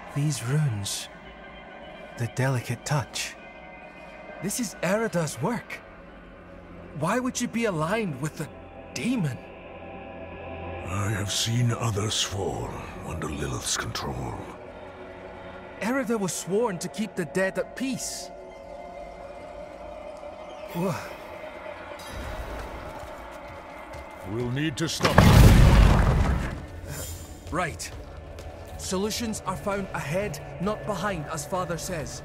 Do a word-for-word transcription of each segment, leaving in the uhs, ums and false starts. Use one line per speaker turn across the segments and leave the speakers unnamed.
These runes. The delicate touch. This is Erida's work. Why would she be aligned with the demon?
I have seen others fall under Lilith's control.
Erida was sworn to keep the dead at peace. Whoa.
We'll need to stop.
Right. Solutions are found ahead, not behind, as Father says.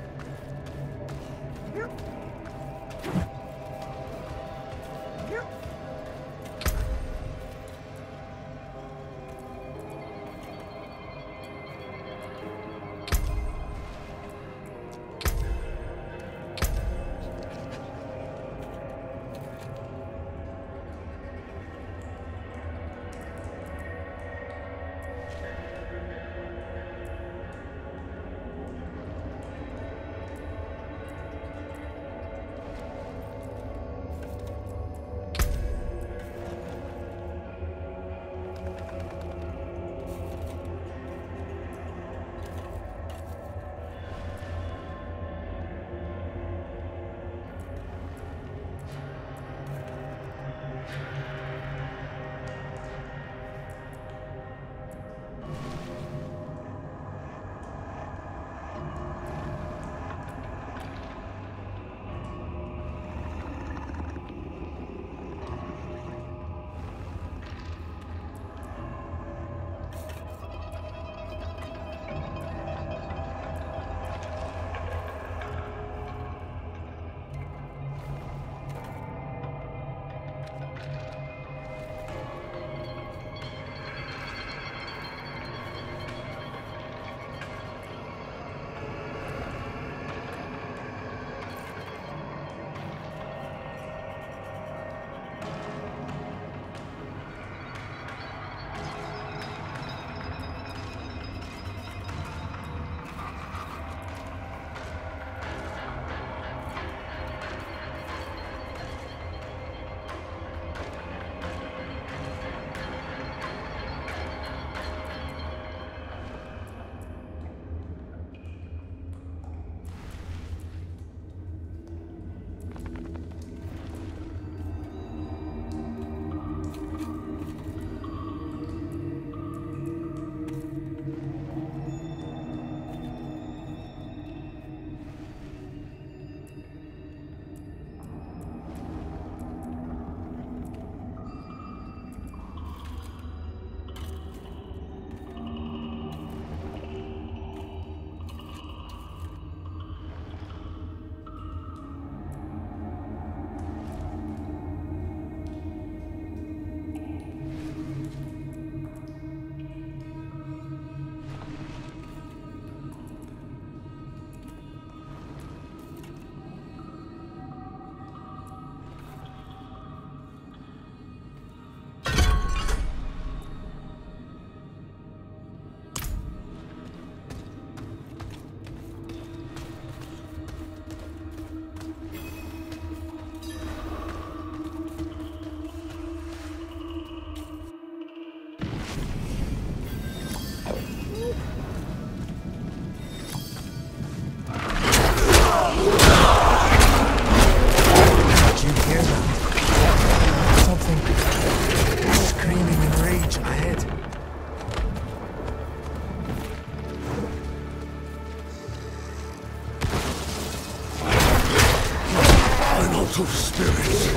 Of spirits.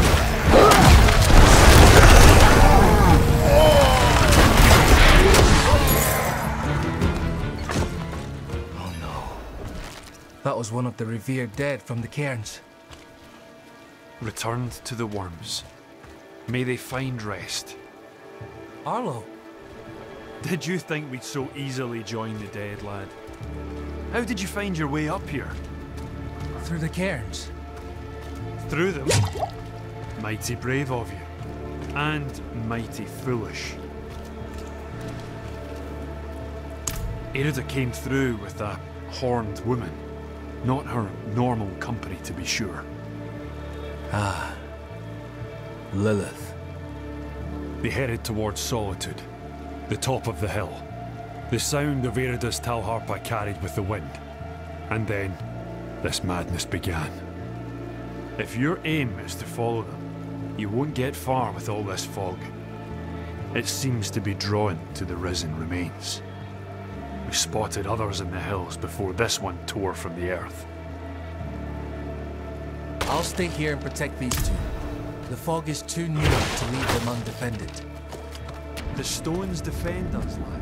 Oh no. That was one of the revered dead from the cairns.
Returned to the worms. May they find rest.
Arlo.
Did you think we'd so easily join the dead, lad? How did you find your way up here?
Through the cairns.
Through them? Mighty brave of you. And mighty foolish. Erida came through with a horned woman. Not her normal company, to be sure.
Ah. Lilith.
They headed towards Solitude, the top of the hill. The sound of Erida's Talharpa carried with the wind. And then, this madness began. If your aim is to follow them, you won't get far with all this fog. It seems to be drawn to the risen remains. We spotted others in the hills before this one tore from the earth.
I'll stay here and protect these two. The fog is too near to leave them undefended.
The stones defend us, lad.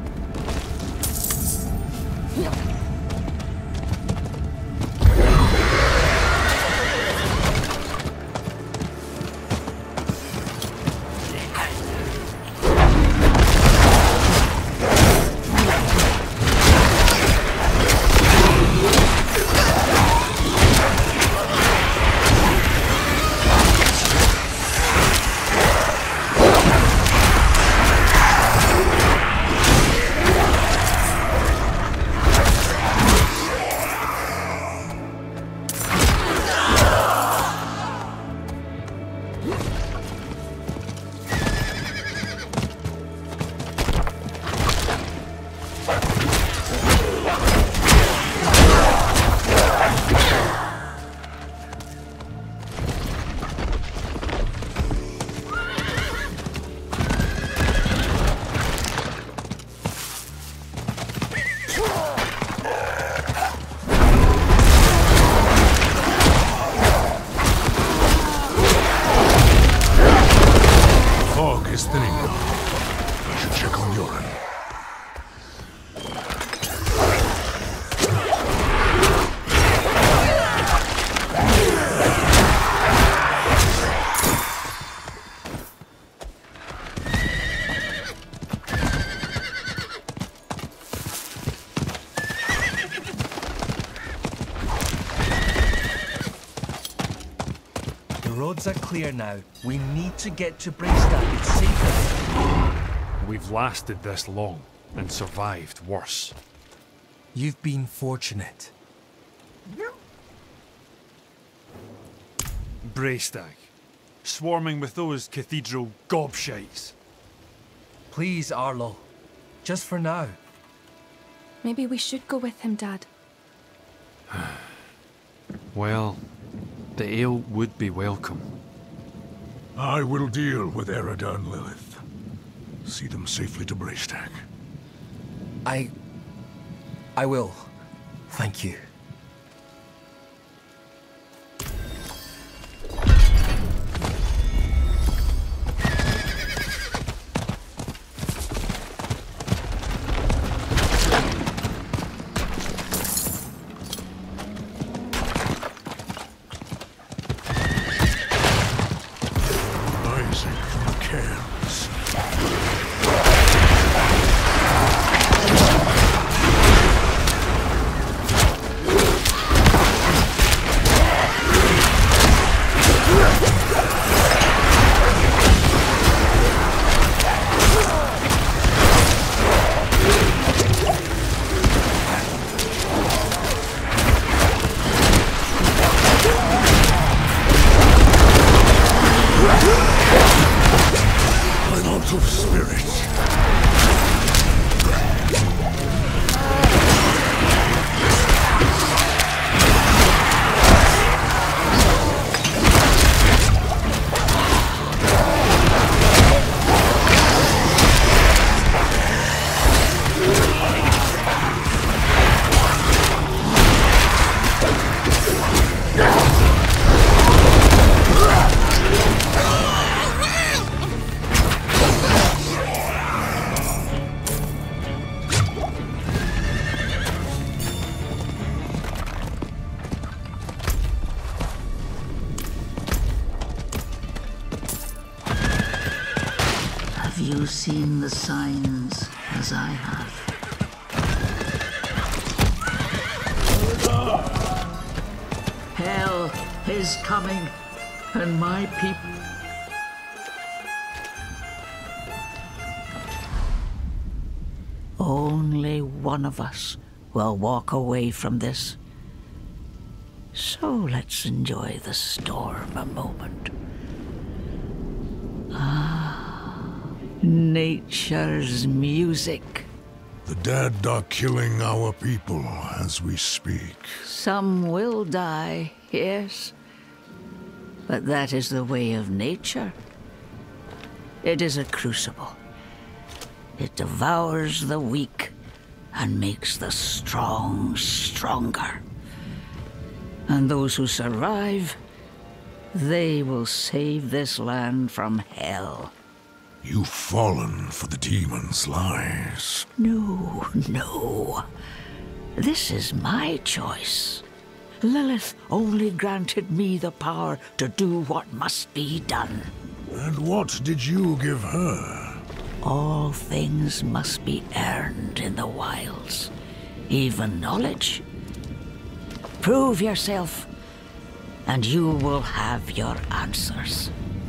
Roads are clear now. We need to get to Braystack. It's safer.
We've lasted this long and survived worse.
You've been fortunate.
Braystack, swarming with those cathedral gobshites.
Please, Arlo. Just for now.
Maybe we should go with him, Dad.
Well, the ale would be welcome.
I will deal with Erida and Lilith. See them safely to Braystack.
I... I will. Thank you.
Seen the signs as I have. Hell is coming, and my people... Only one of us will walk away from this. So let's enjoy the storm a moment. Ah. Nature's music.
The dead are killing our people as we speak.
Some will die, yes. But that is the way of nature. It is a crucible. It devours the weak and makes the strong stronger. And those who survive, they will save this land from hell.
You've fallen for the demon's lies.
No, no. This is my choice. Lilith only granted me the power to do what must be done.
And what did you give her?
All things must be earned in the wilds, even knowledge. Prove yourself, and you will have your answers.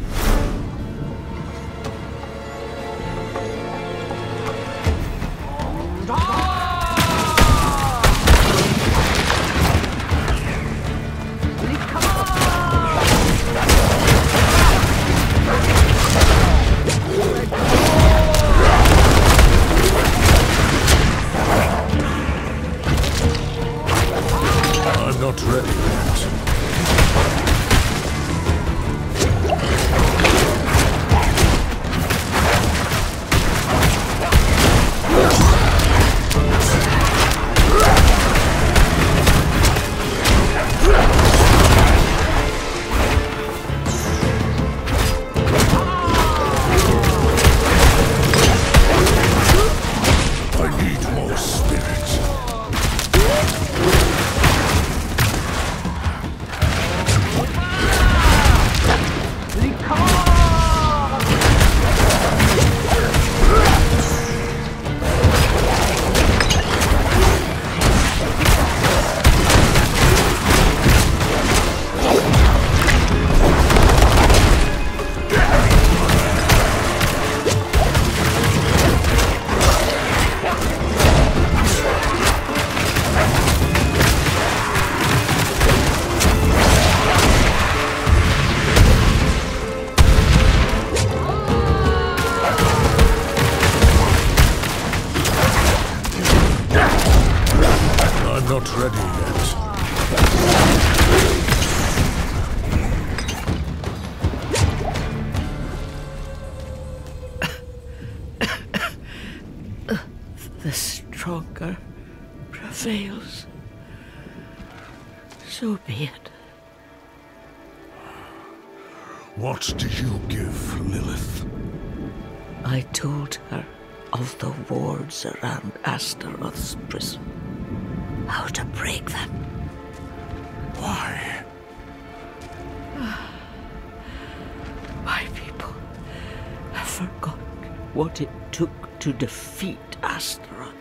Not ready yet. I need more spirit. Not ready yet.
The stronger prevails. So be it.
What did you give Lilith?
I told her of the wards around Astaroth's prison. How to break them.
Why?
My people have forgotten what it took to defeat Astaroth.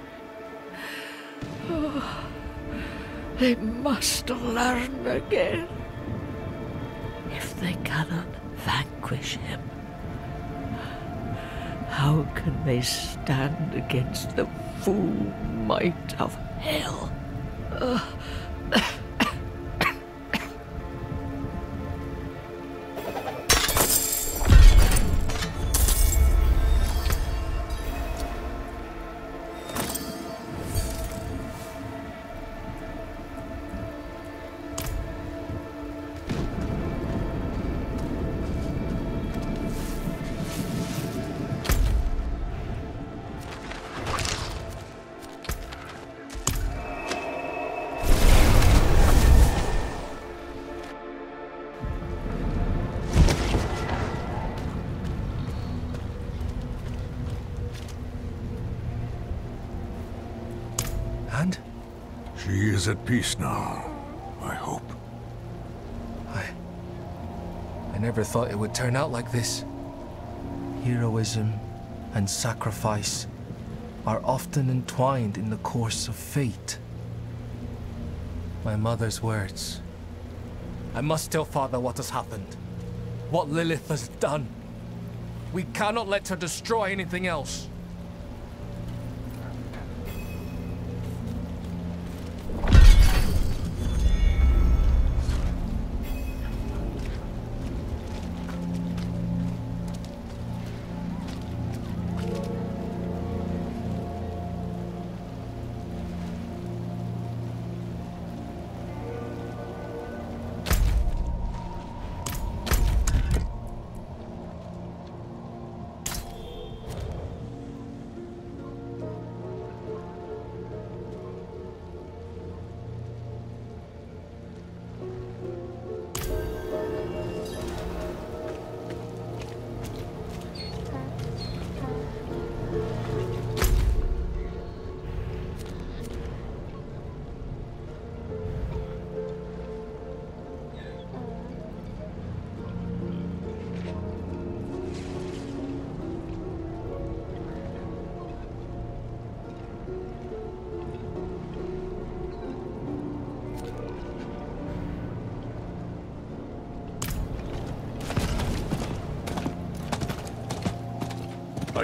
Oh, they must learn again. If they cannot vanquish him, how can they stand against the full might of hell? Uh,
And?
She is at peace now, I hope.
I... I never thought it would turn out like this. Heroism and sacrifice are often entwined in the course of fate. My mother's words. I must tell Father what has happened. What Lilith has done. We cannot let her destroy anything else.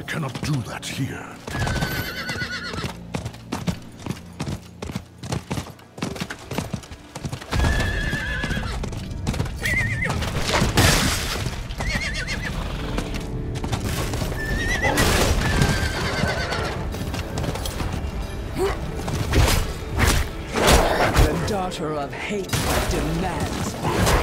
cannot do that here.
The daughter of hate demands battle.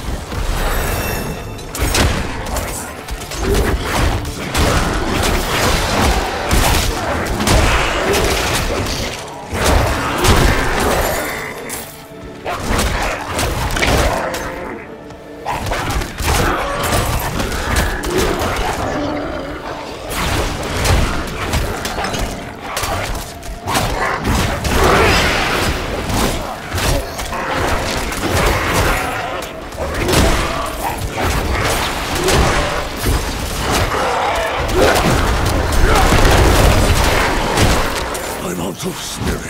Of spirit.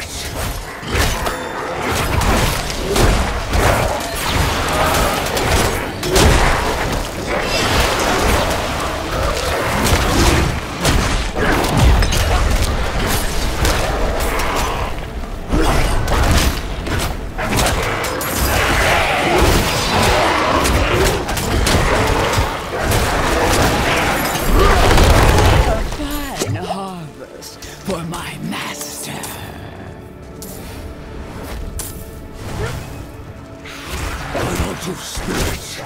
A fine harvest for my master.
Of spirit.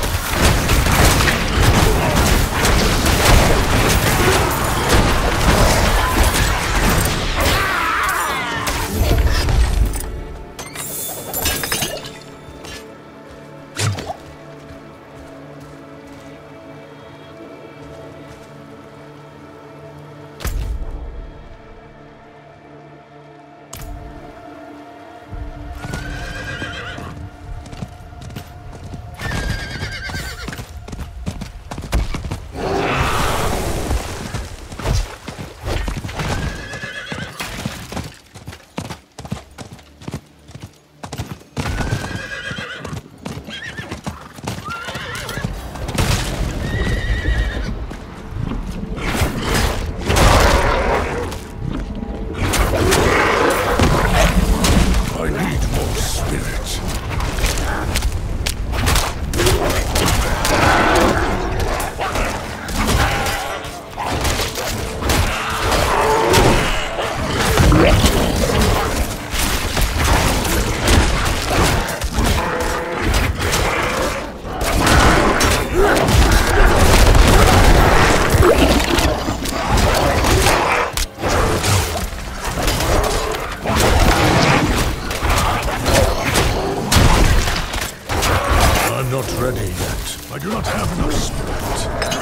Ready yet. I do not have enough spirit.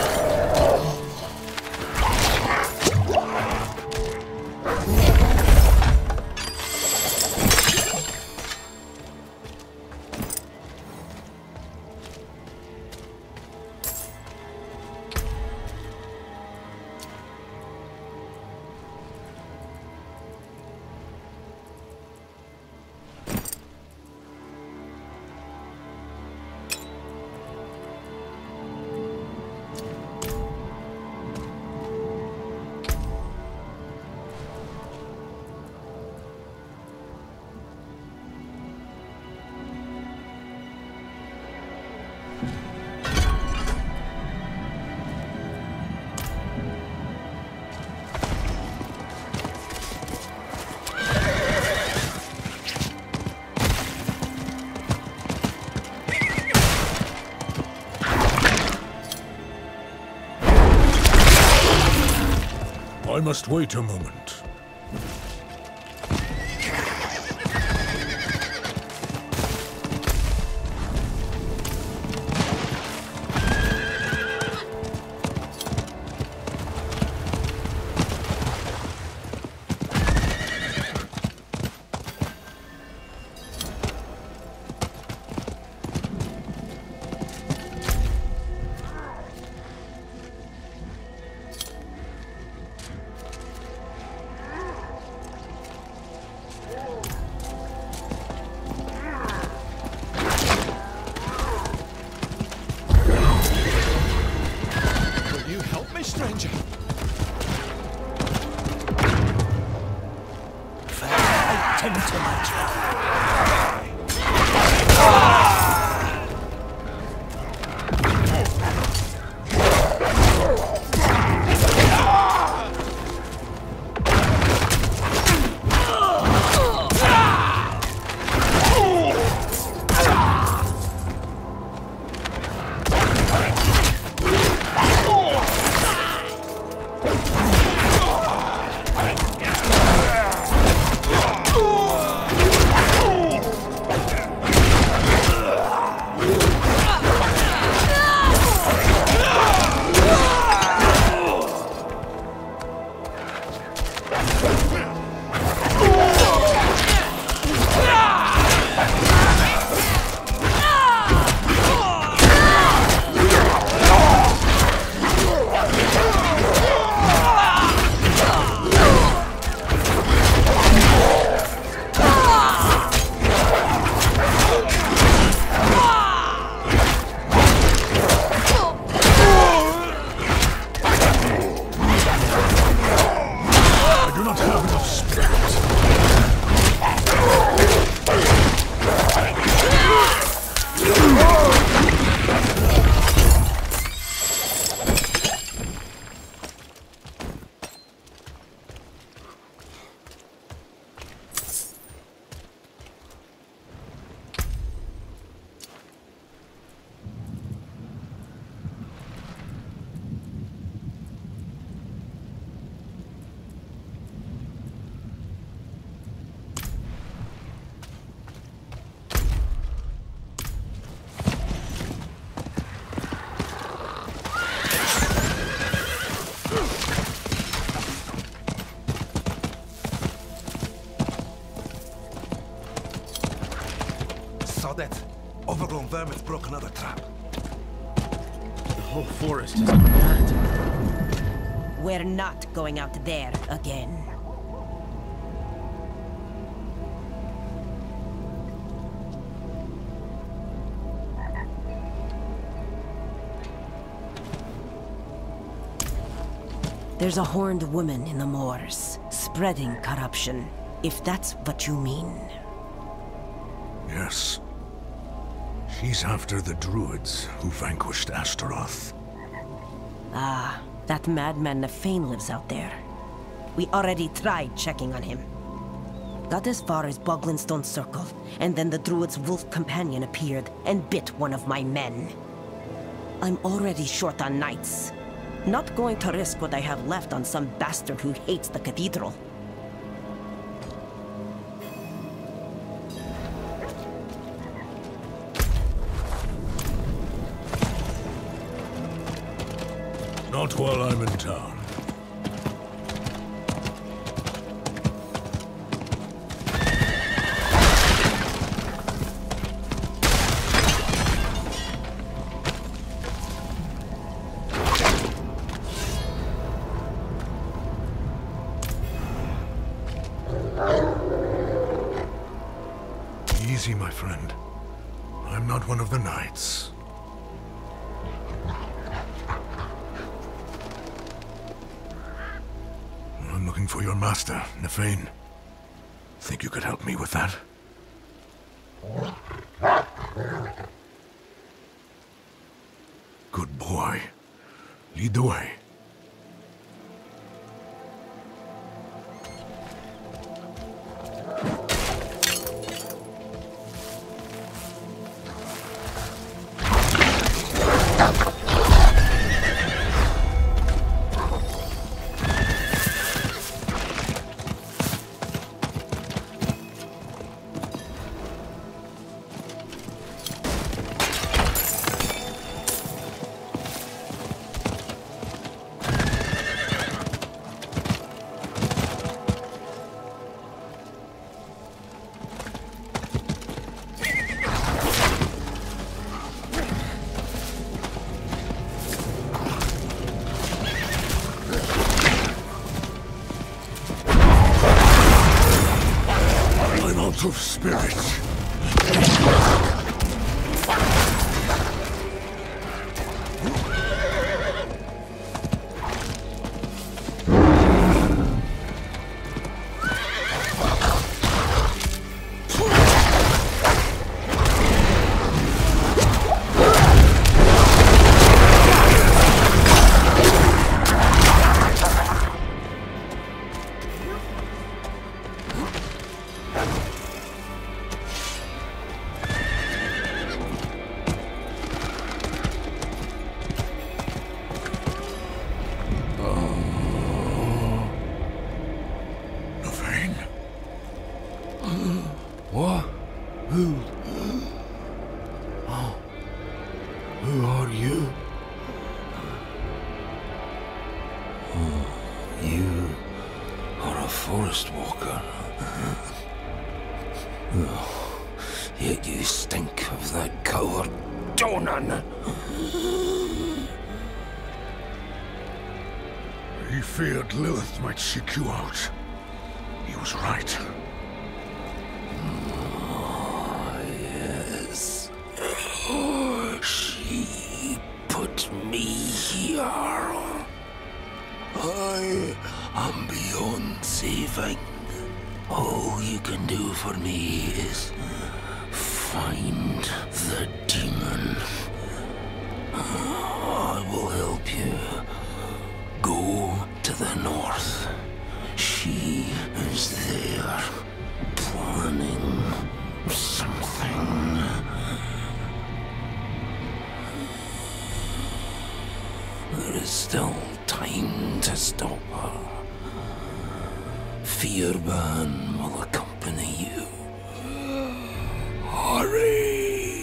I must wait a moment.
him too much.
That overgrown vermin's broke another trap.
The whole forest is mad.
We're not going out there again. There's a horned woman in the moors, spreading corruption, if that's what you mean.
Yes. She's after the Druids who vanquished Astaroth.
Ah, that madman Nefane lives out there. We already tried checking on him. Got as far as Boglinstone Circle, and then the Druid's wolf companion appeared and bit one of my men. I'm already short on knights. Not going to risk what I have left on some bastard who hates the cathedral.
Not while I'm in town. Easy, my friend. I'm not one of the knights. I'm looking for your master, Nefane. Think you could help me with that? Good boy. Lead the way. Of spirit. What? Who? Oh. Who are you? Oh, you are a forest walker. Oh, yet you stink of that coward Donan. He feared Lilith might seek you out. He was right. Oh, yes. She put me here. I am beyond saving. All you can do for me is find the demon. I will help you. Go to the north. She is there, planning something. There is still time to stop her. Fearban will accompany you. Hurry!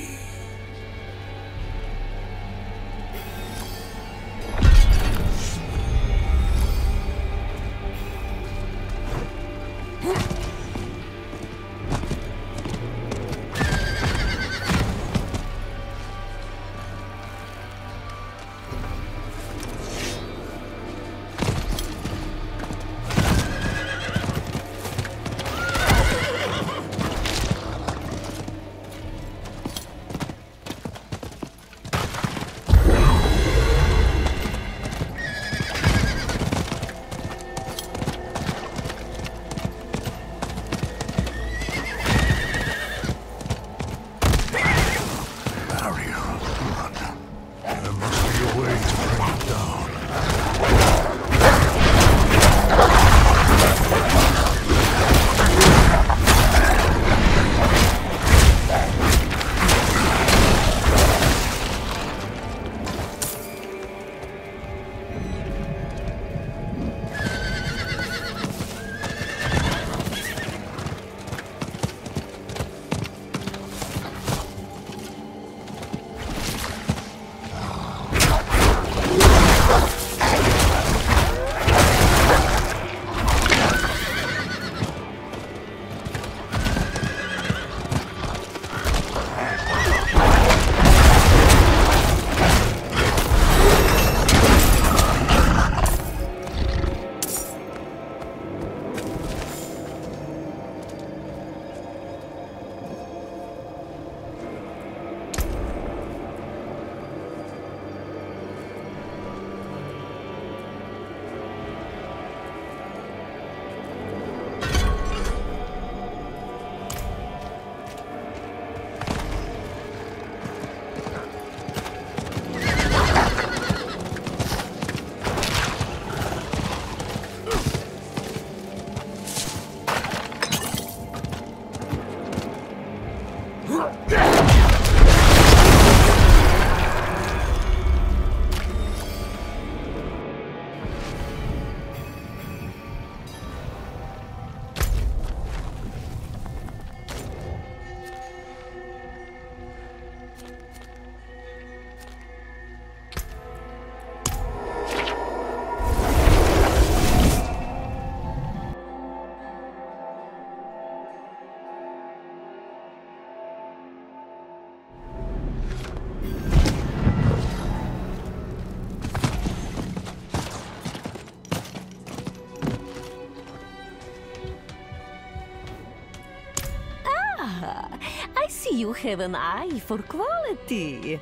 You have an eye for quality.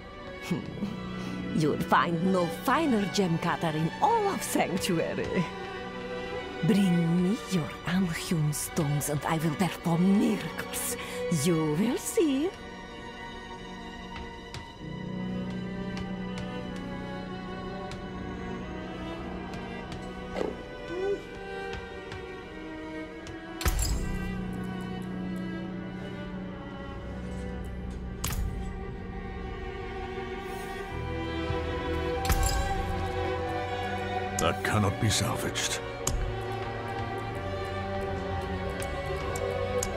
You'll find no finer gem cutter in all of Sanctuary. Bring me your unhewn stones and I will perform miracles. You will see.
That cannot be salvaged.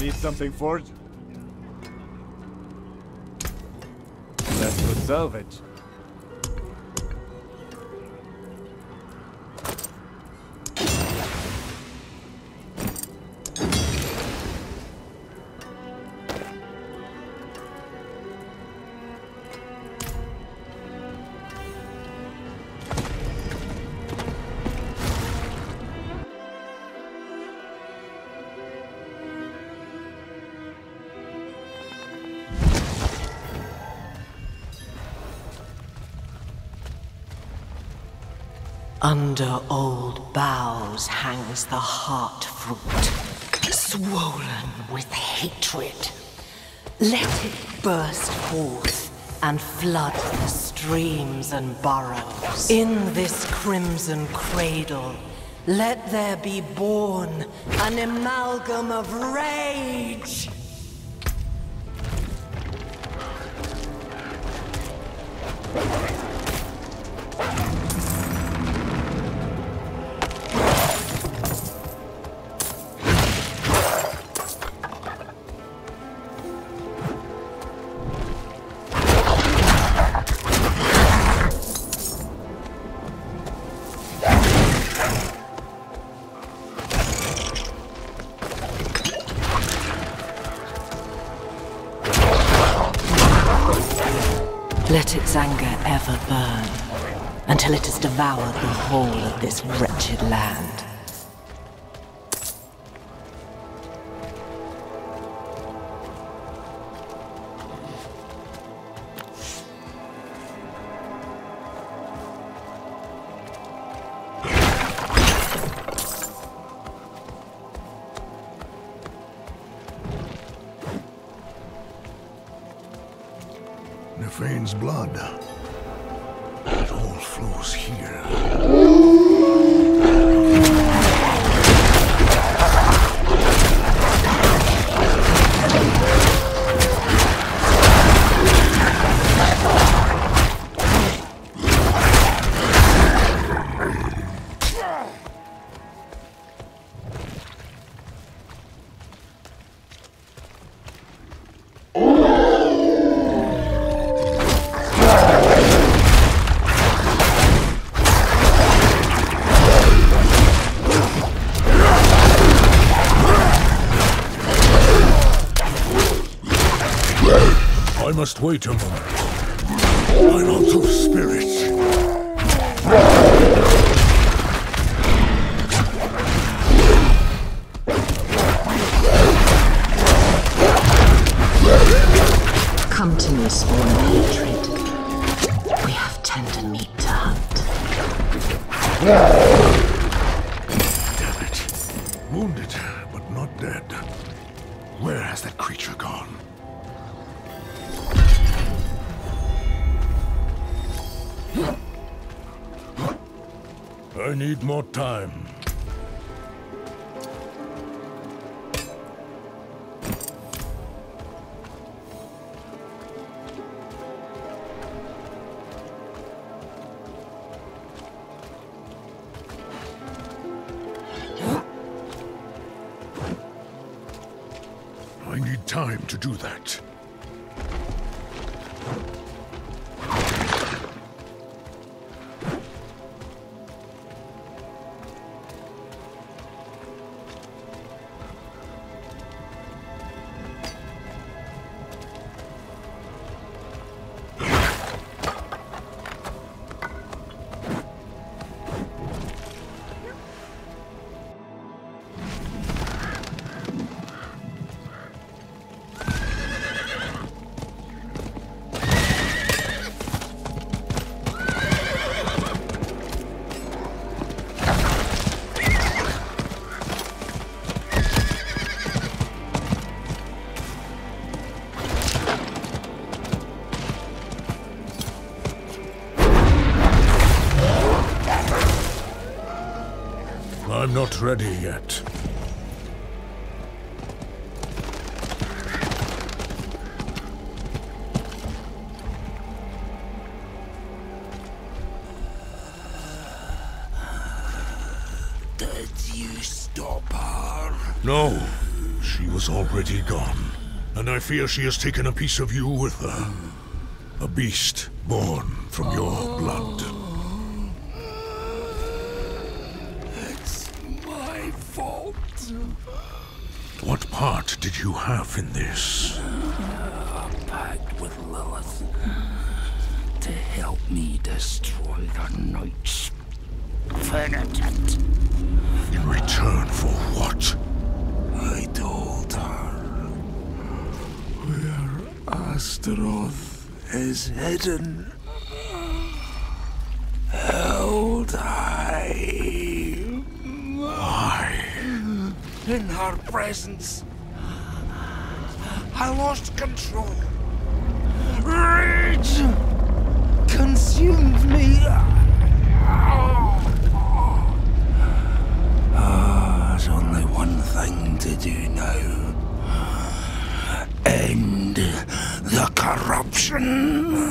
Need something forged? That's good salvage.
Under old boughs hangs the heart fruit, swollen with hatred. Let it burst forth and flood the streams and burrows. In this crimson cradle, let there be born an amalgam of rage. Let its anger ever burn, until it has devoured the whole of this wretched land.
Nefane's blood. It all flows here. I must wait a moment. I'm out of spirits.
Come to me, spawn of hatred. We have tender meat to hunt.
Damn it. Wounded, but not dead. Where has that creature gone? I need more time. I need time to do that. I'm not ready yet.
Did you stop her?
No, She was already gone, and I fear she has taken a piece of you with her. A beast born from your blood.
It's my fault.
What part did you have in this?
A pact with Lilith to help me destroy the Knight's penitent.
In return for what?
I told her where Astaroth is hidden, held high.
Why?
In her presence, I lost control. Rage consumed me. Ah, there's only one thing to do now. End the corruption.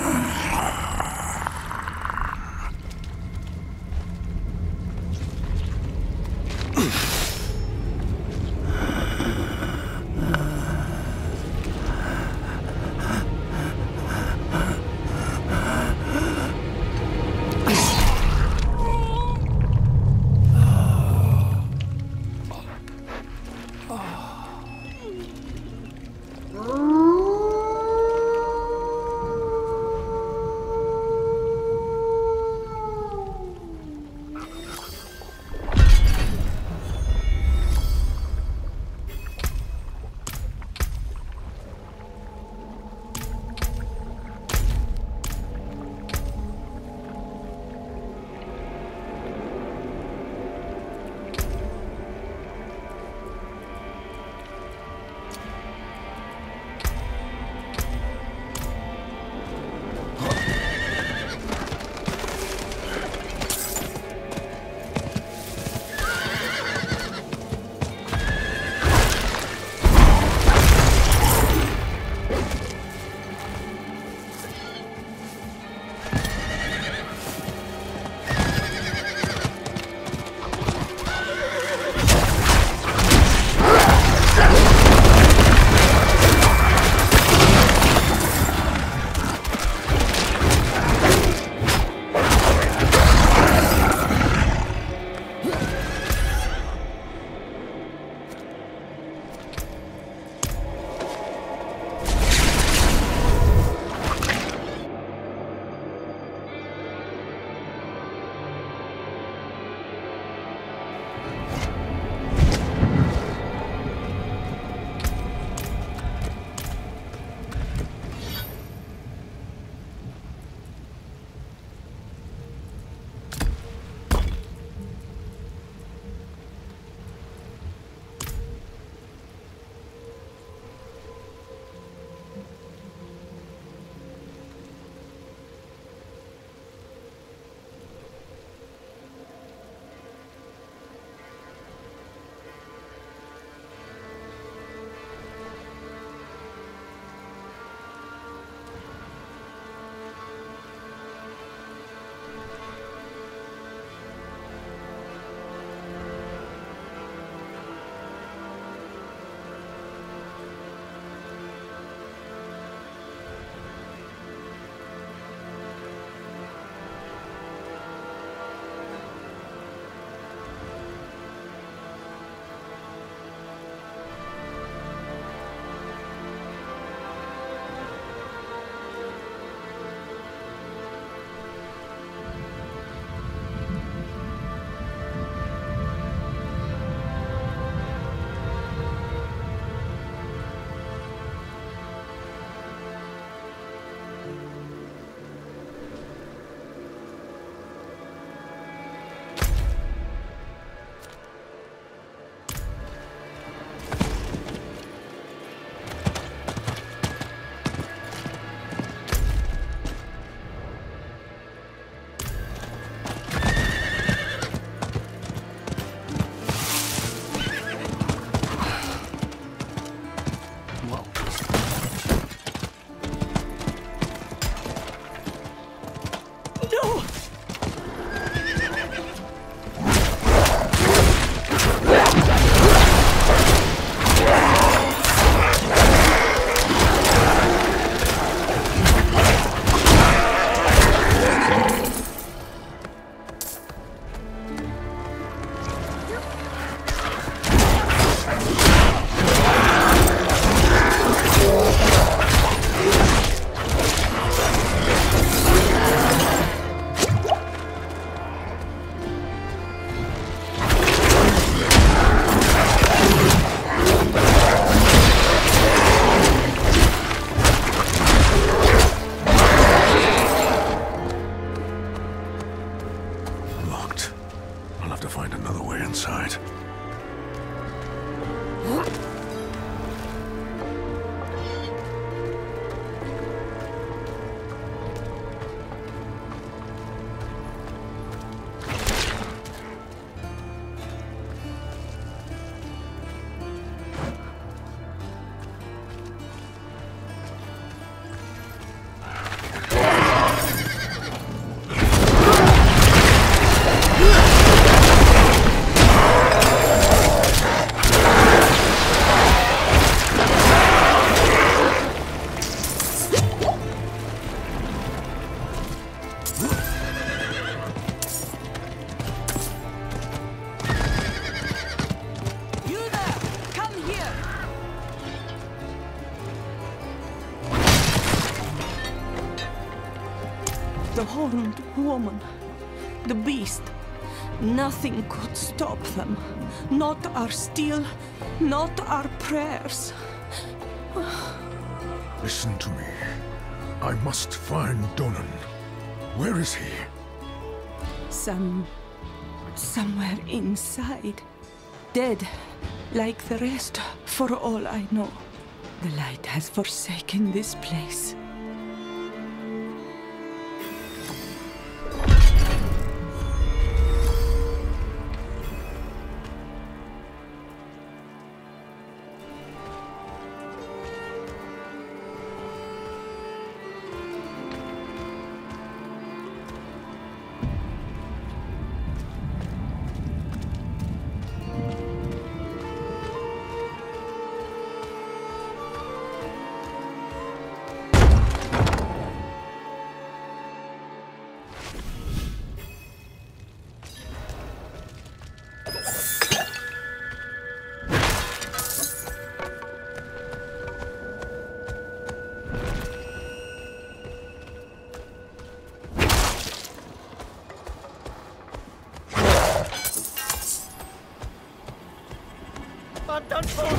the horned woman, the beast. Nothing could stop them. Not our steel, not our prayers.
Listen to me. I must find Donan. Where is he?
Some... somewhere inside. Dead, like the rest, for all I know. The light has forsaken this place.
I'm done for!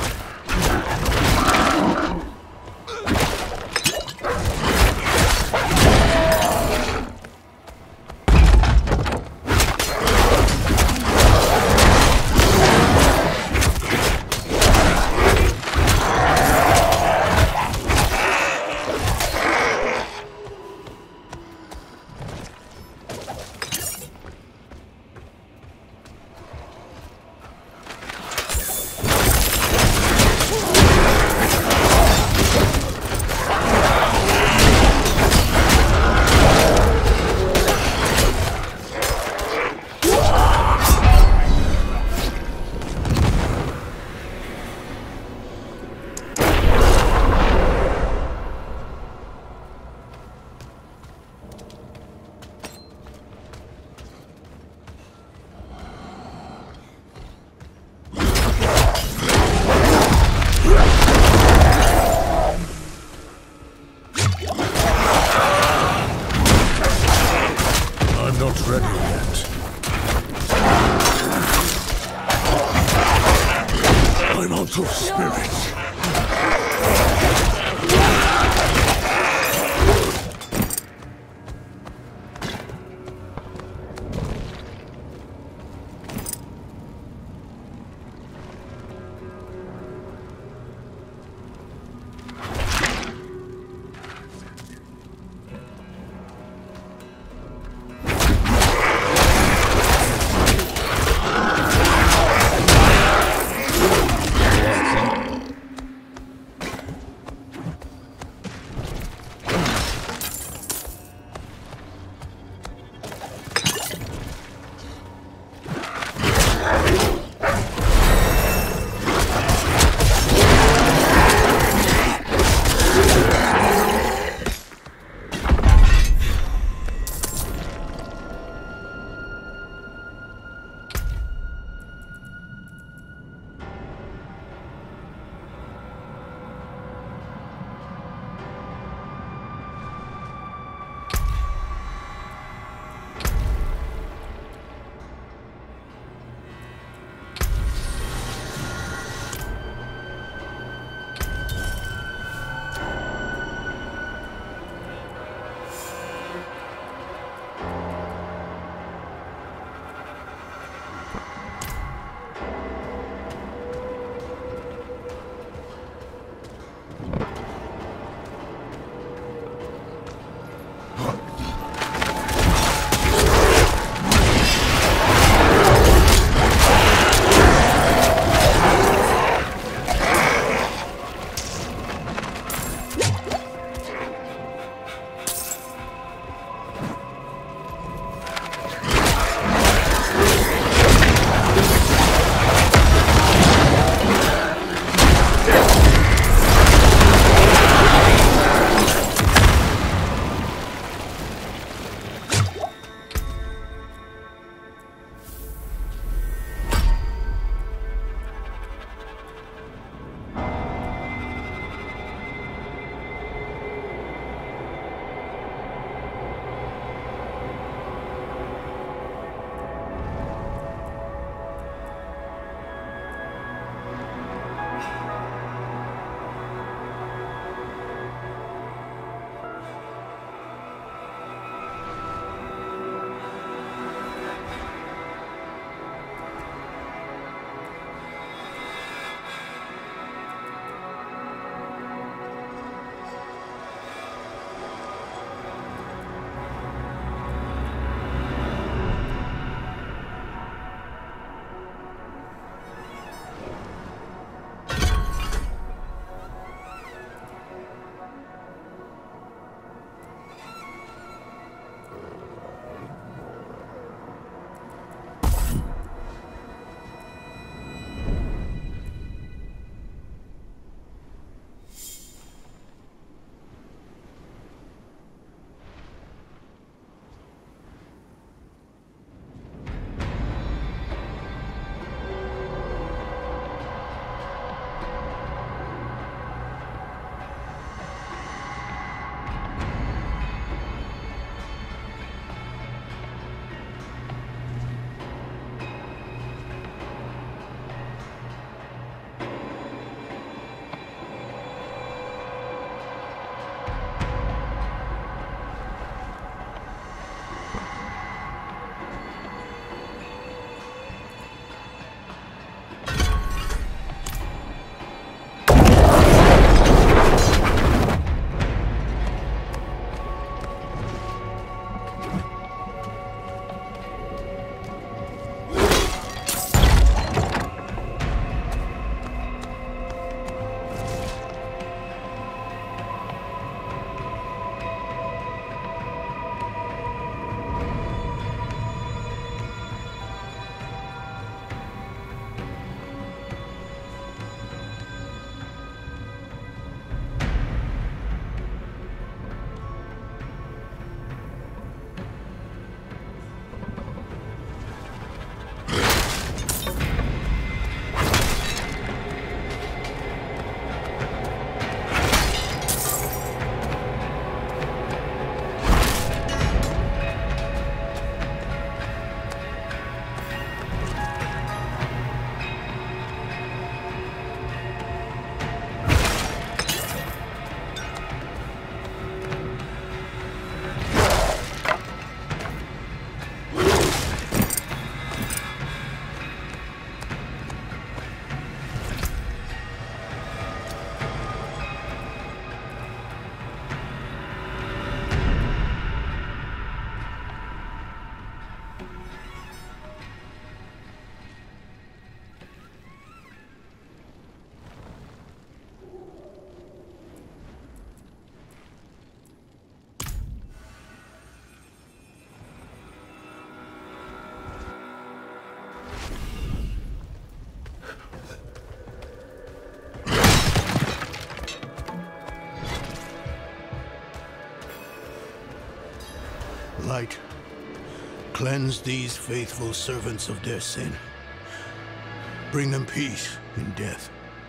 light. Cleanse these faithful servants of their sin. Bring them peace in death.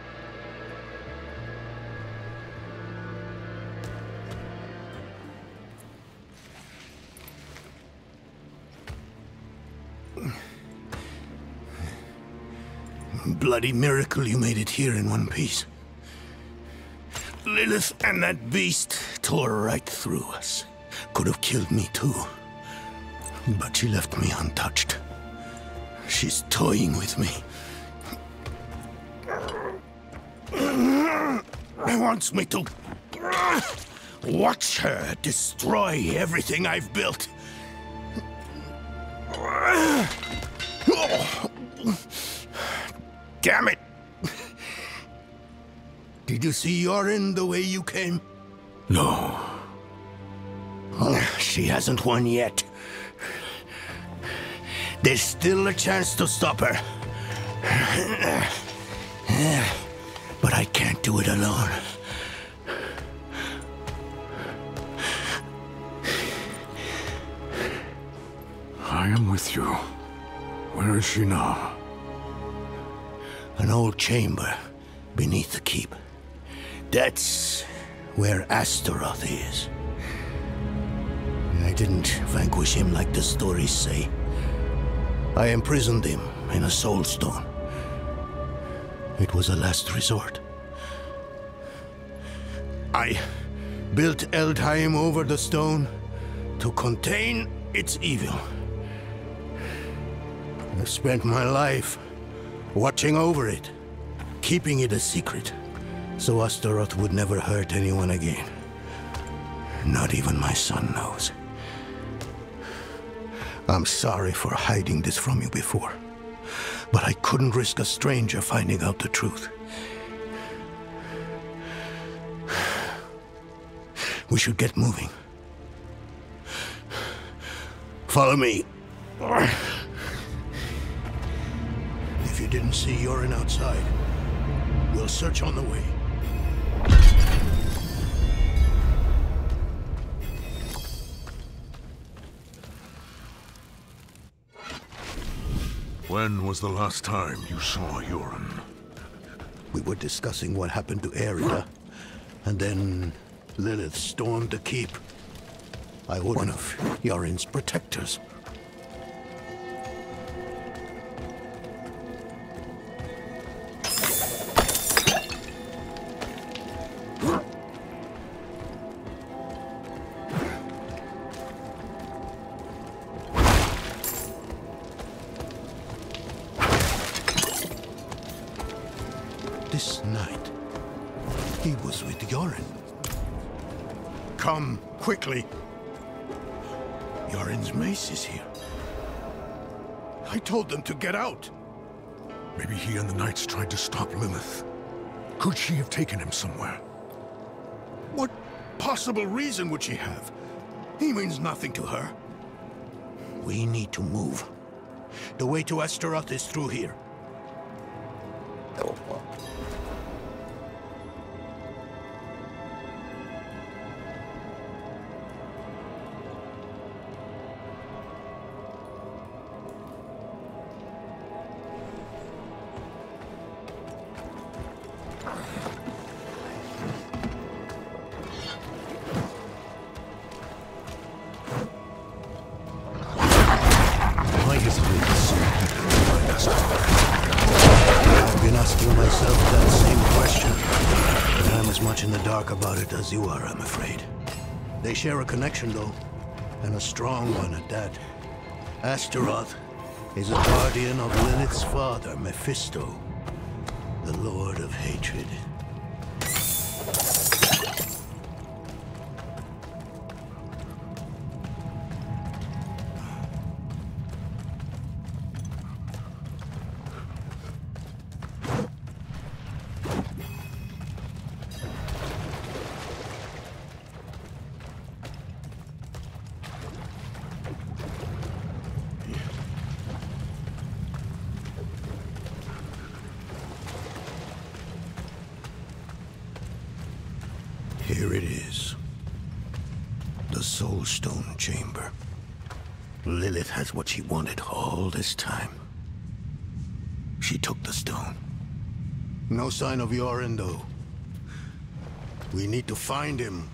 Bloody miracle you made it here in one piece. Lilith and that beast tore right through us. Could have killed me too. But she left me untouched. She's toying with me. Wants me to watch her destroy everything I've built. Damn it! Did you see Yorin the way you came?
No.
She hasn't won yet. There's still a chance to stop her. But I can't do it alone.
I am with you. Where is she now?
An old chamber beneath the keep. That's where Astaroth is. I didn't vanquish him like the stories say. I imprisoned him in a soul stone. It was a last resort. I built Eldheim over the stone to contain its evil. I've spent my life watching over it, keeping it a secret, so Astaroth would never hurt anyone again. Not even my son knows. I'm sorry for hiding this from you before, but I couldn't risk a stranger finding out the truth. We should get moving. Follow me. If you didn't see Yorin outside, we'll search on the way.
When was the last time you saw Yorin?
We were discussing what happened to Erida, and then Lilith stormed the keep. I was one of Yorin's protectors. This night, he was with Yorin. Come, quickly. Yorin's mace is here. I told them to get out.
Maybe he and the Knights tried to stop Lilith. Could she have taken him somewhere?
What possible reason would she have? He means nothing to her. We need to move. The way to Astaroth is through here. I've been asking myself that same question, but I'm as much in the dark about it as you are, I'm afraid. They share a connection, though, and a strong one at that. Astaroth is a guardian of Lilith's father, Mephisto, the Lord of Hatred. Here it is. The Soul Stone Chamber. Lilith has what she wanted all this time. She took the stone. No sign of Yorin, though. We need to find him.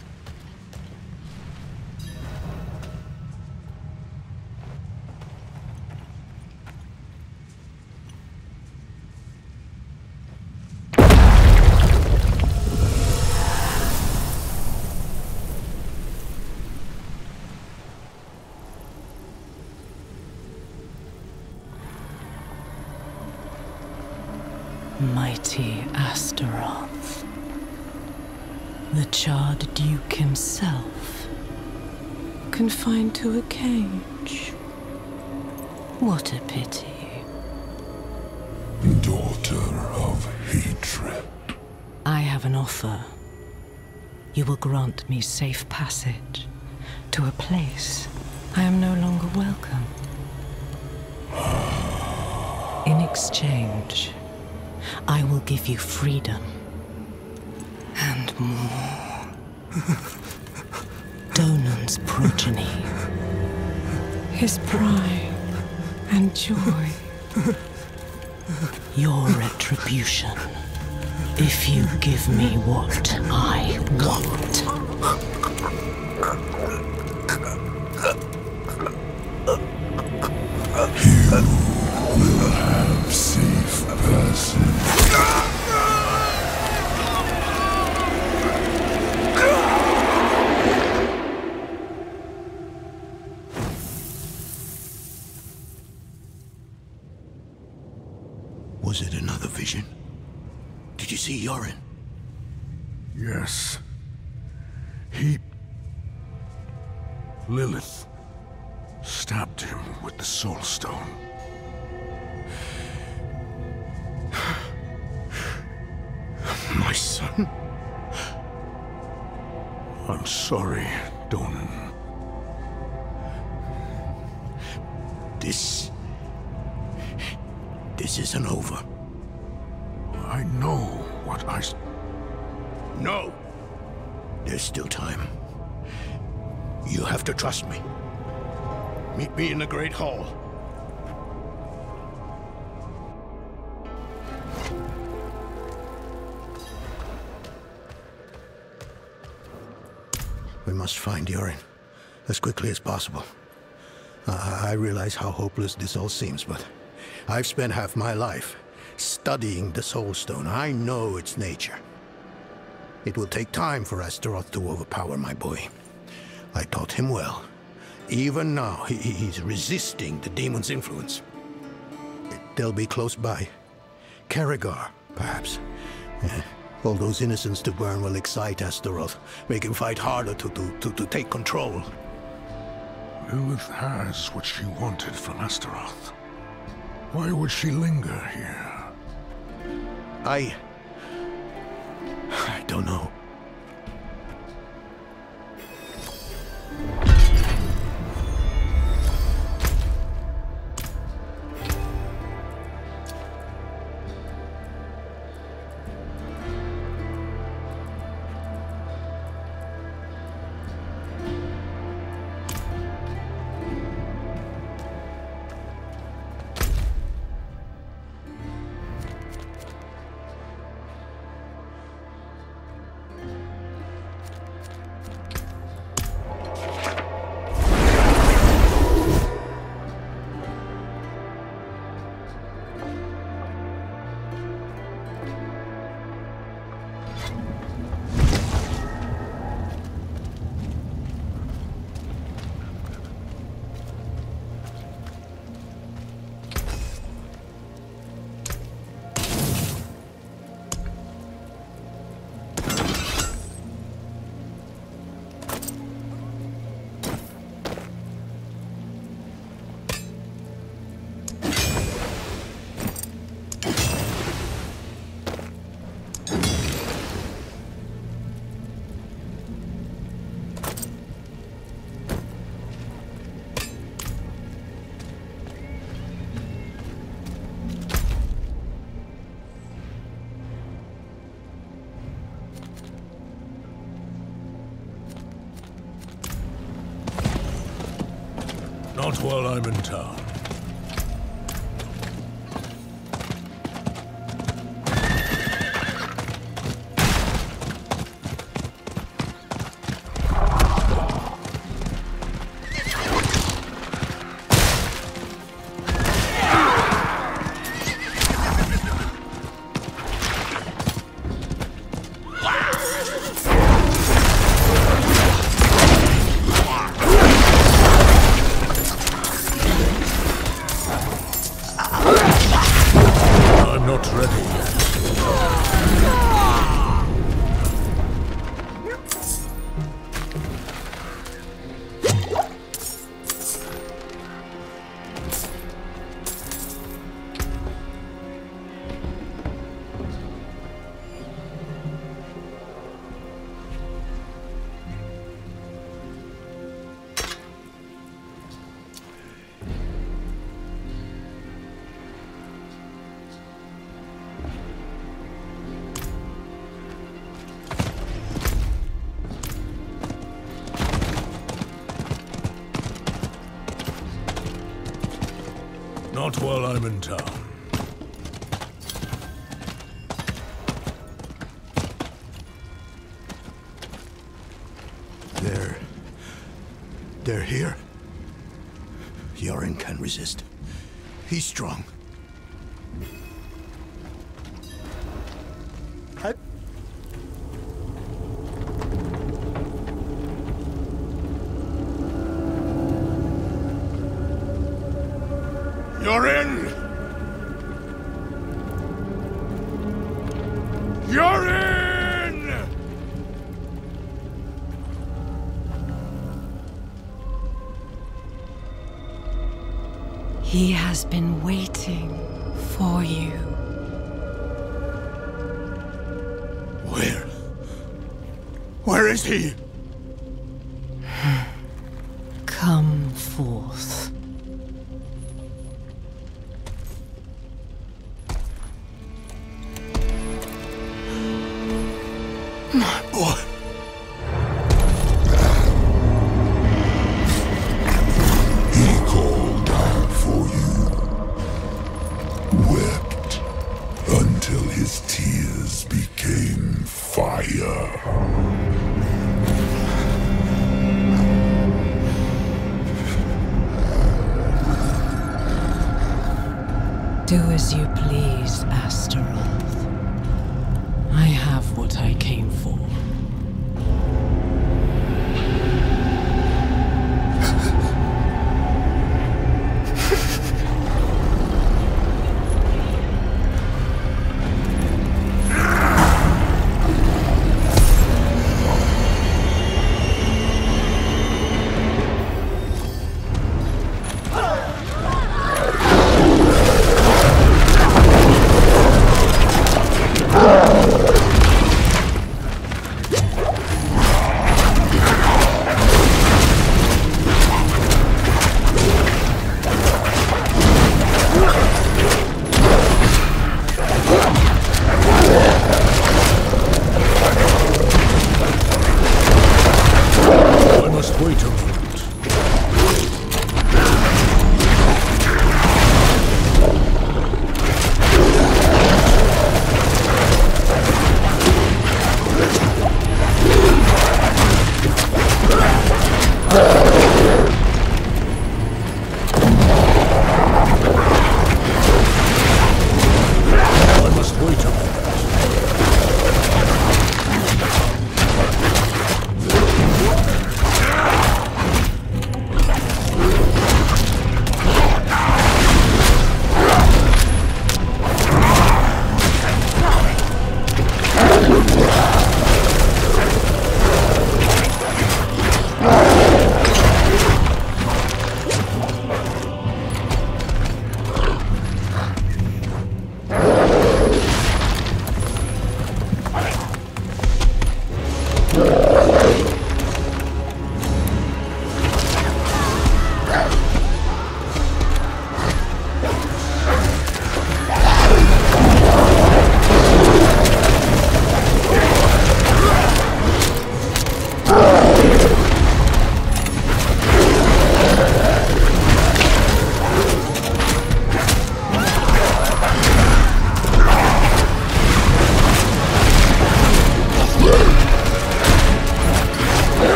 Mighty Astaroth. The charred duke himself. Confined to a cage. What a pity.
Daughter of hatred.
I have an offer. You will grant me safe passage to a place I am no longer welcome. In exchange, I will give you freedom. And more. Donan's progeny. His pride and joy. Your retribution. If you give me what I want.
You will have safe passage.
Was it another vision? Did you see Yorin?
Yes. He... Lilith stabbed him with the Soul Stone.
My son?
I'm sorry, Donan.
This... This isn't over.
I know what I...
No! There's still time. You have to trust me. Meet me in the Great Hall. We must find Yorin as quickly as possible. I, I realize how hopeless this all seems, but I've spent half my life studying the Soul Stone. I know its nature. It will take time for Astaroth to overpower my boy. I taught him well. Even now, he, he's resisting the demon's influence. They'll be close by. Karagar, perhaps. Eh, all those innocents to burn will excite Astaroth, make him fight harder to, to, to, to take control.
Lilith has what she wanted from Astaroth. Why would she linger here?
I... I don't know.
Not while I'm in town. Not while I'm in town.
They're... they're here. Yoren can resist. He's strong. I...
You're in! You're in!
He has been waiting for you.
Where? Where is he?
Come forth.
My boy.
He called out for you, wept until his tears became fire.
Do as you please, Astaroth. I have what I came for.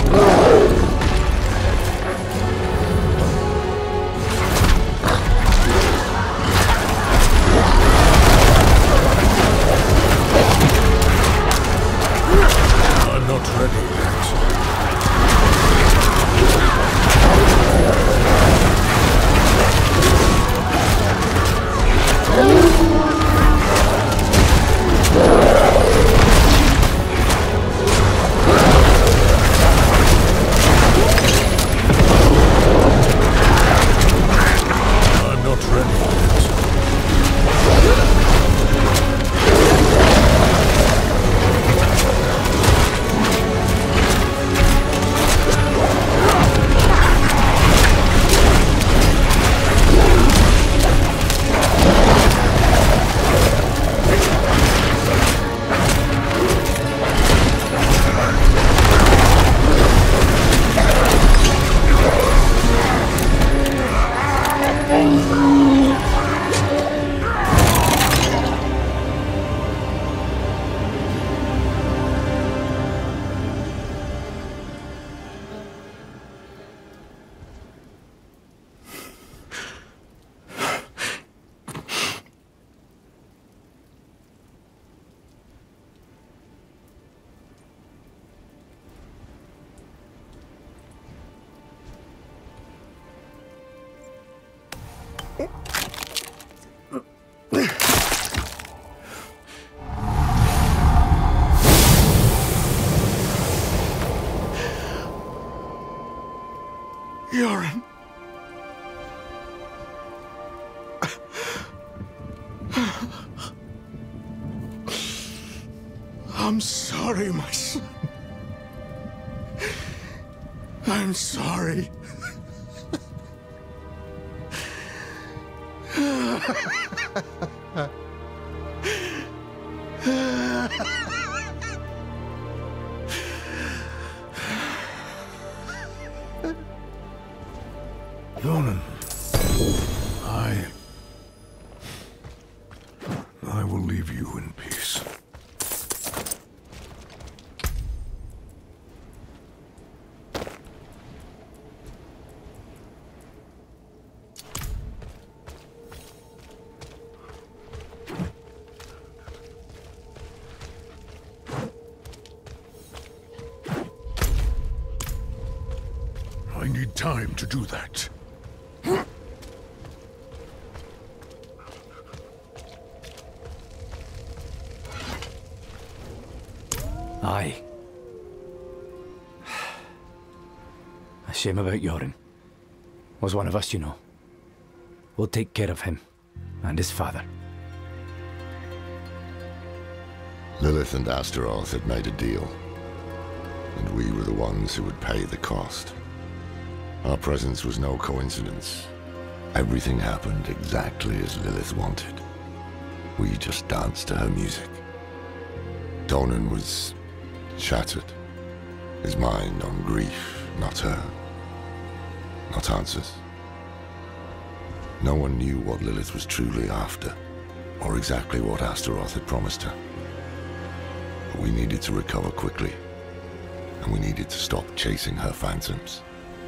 Yoren. I'm sorry, my son. I'm sorry.
Yoren, I... I will leave you in peace. I need time to do that.
Aye. A shame about Yoren. Was one of us, you know. We'll take care of him and his father.
Lilith and Astaroth had made a deal, and we were the ones who would pay the cost. Our presence was no coincidence. Everything happened exactly as Lilith wanted. We just danced to her music. Donan was shattered. His mind on grief, not her. Not answers. No one knew what Lilith was truly after, or exactly what Astaroth had promised her. But we needed to recover quickly, and we needed to stop chasing her phantoms.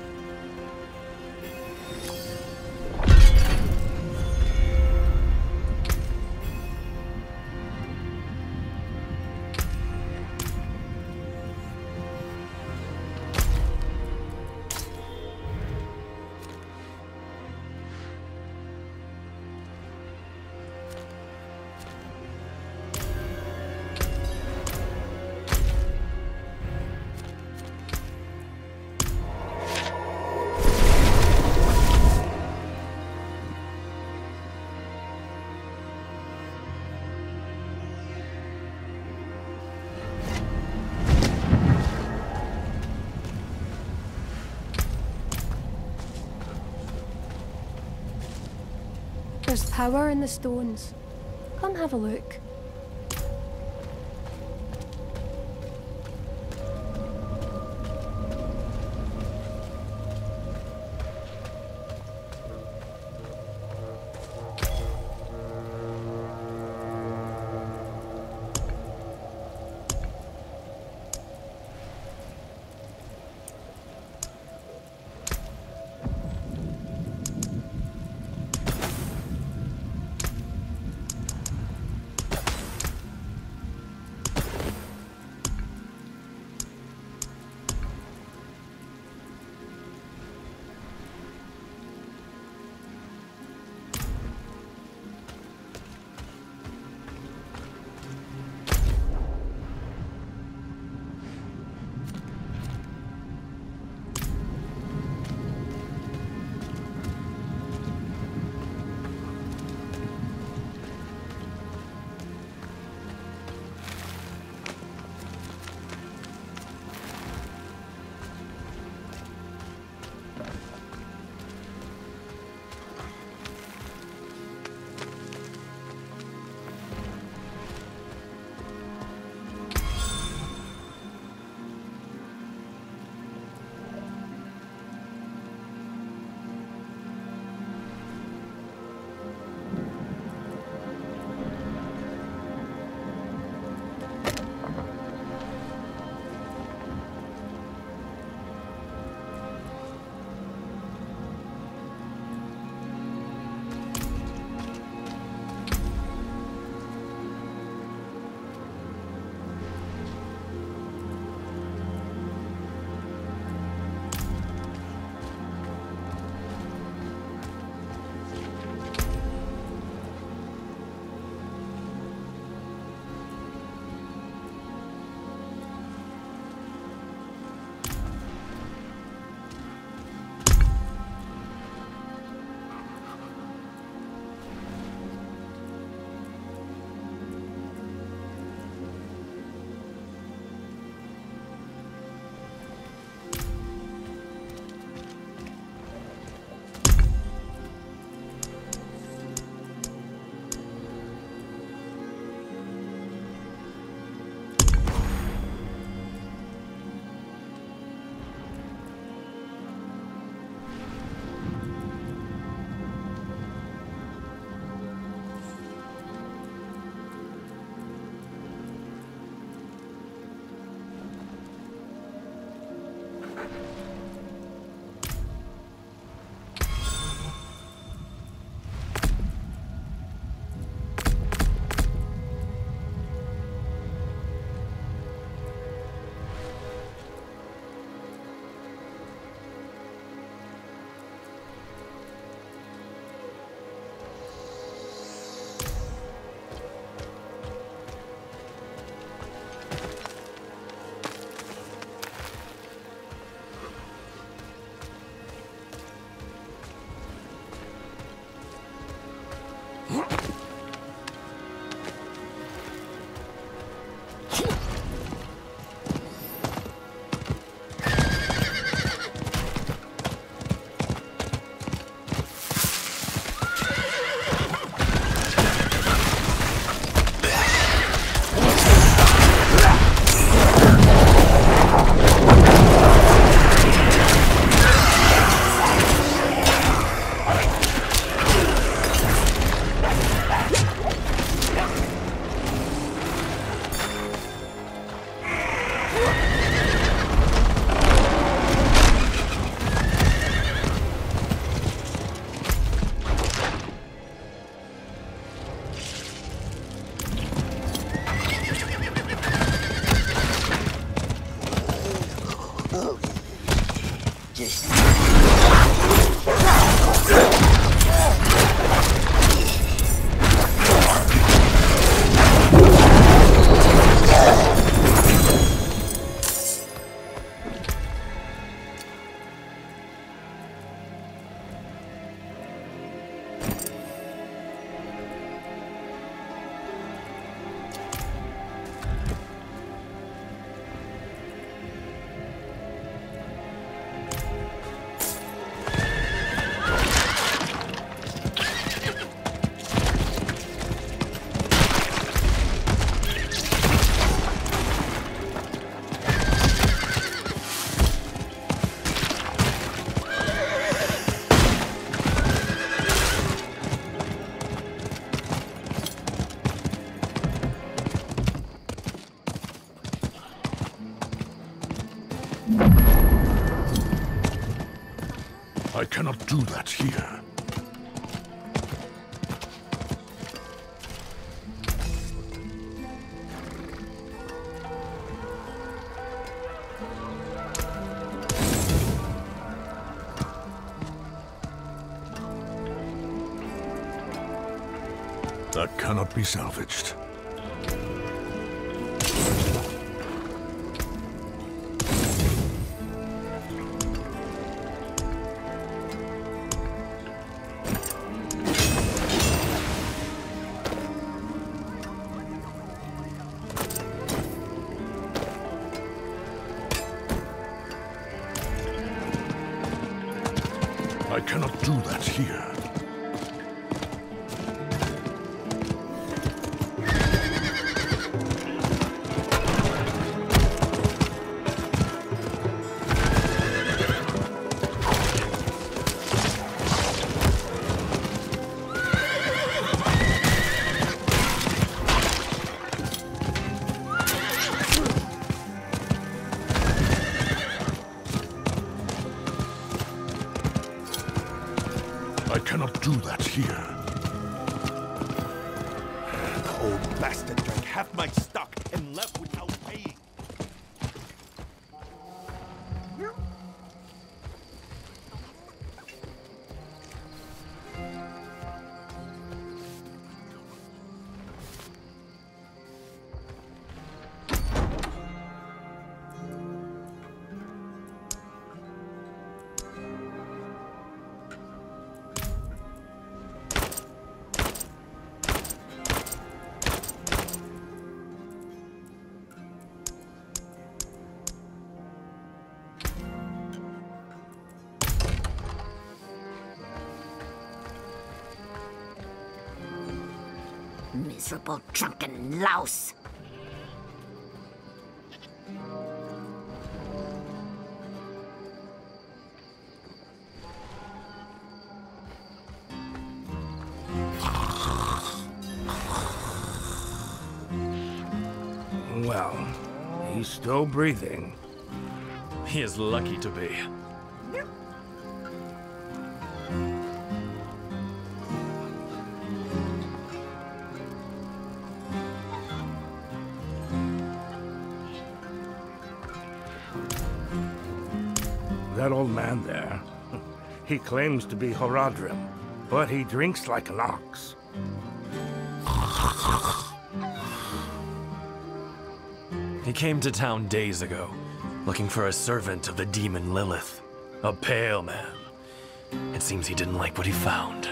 There's power in the stones. Come have a look.
I cannot do that here. That cannot be salvaged. I cannot do that here. I cannot do that here.
The old bastard drank half my stock and left without paying.
Miserable drunken louse!
Well, he's still breathing.
He is lucky to be.
That old man there, he claims to be Horadrim, but he drinks like an ox.
He came to town days ago, looking for a servant of the demon Lilith. A pale man. It seems he didn't like what he found.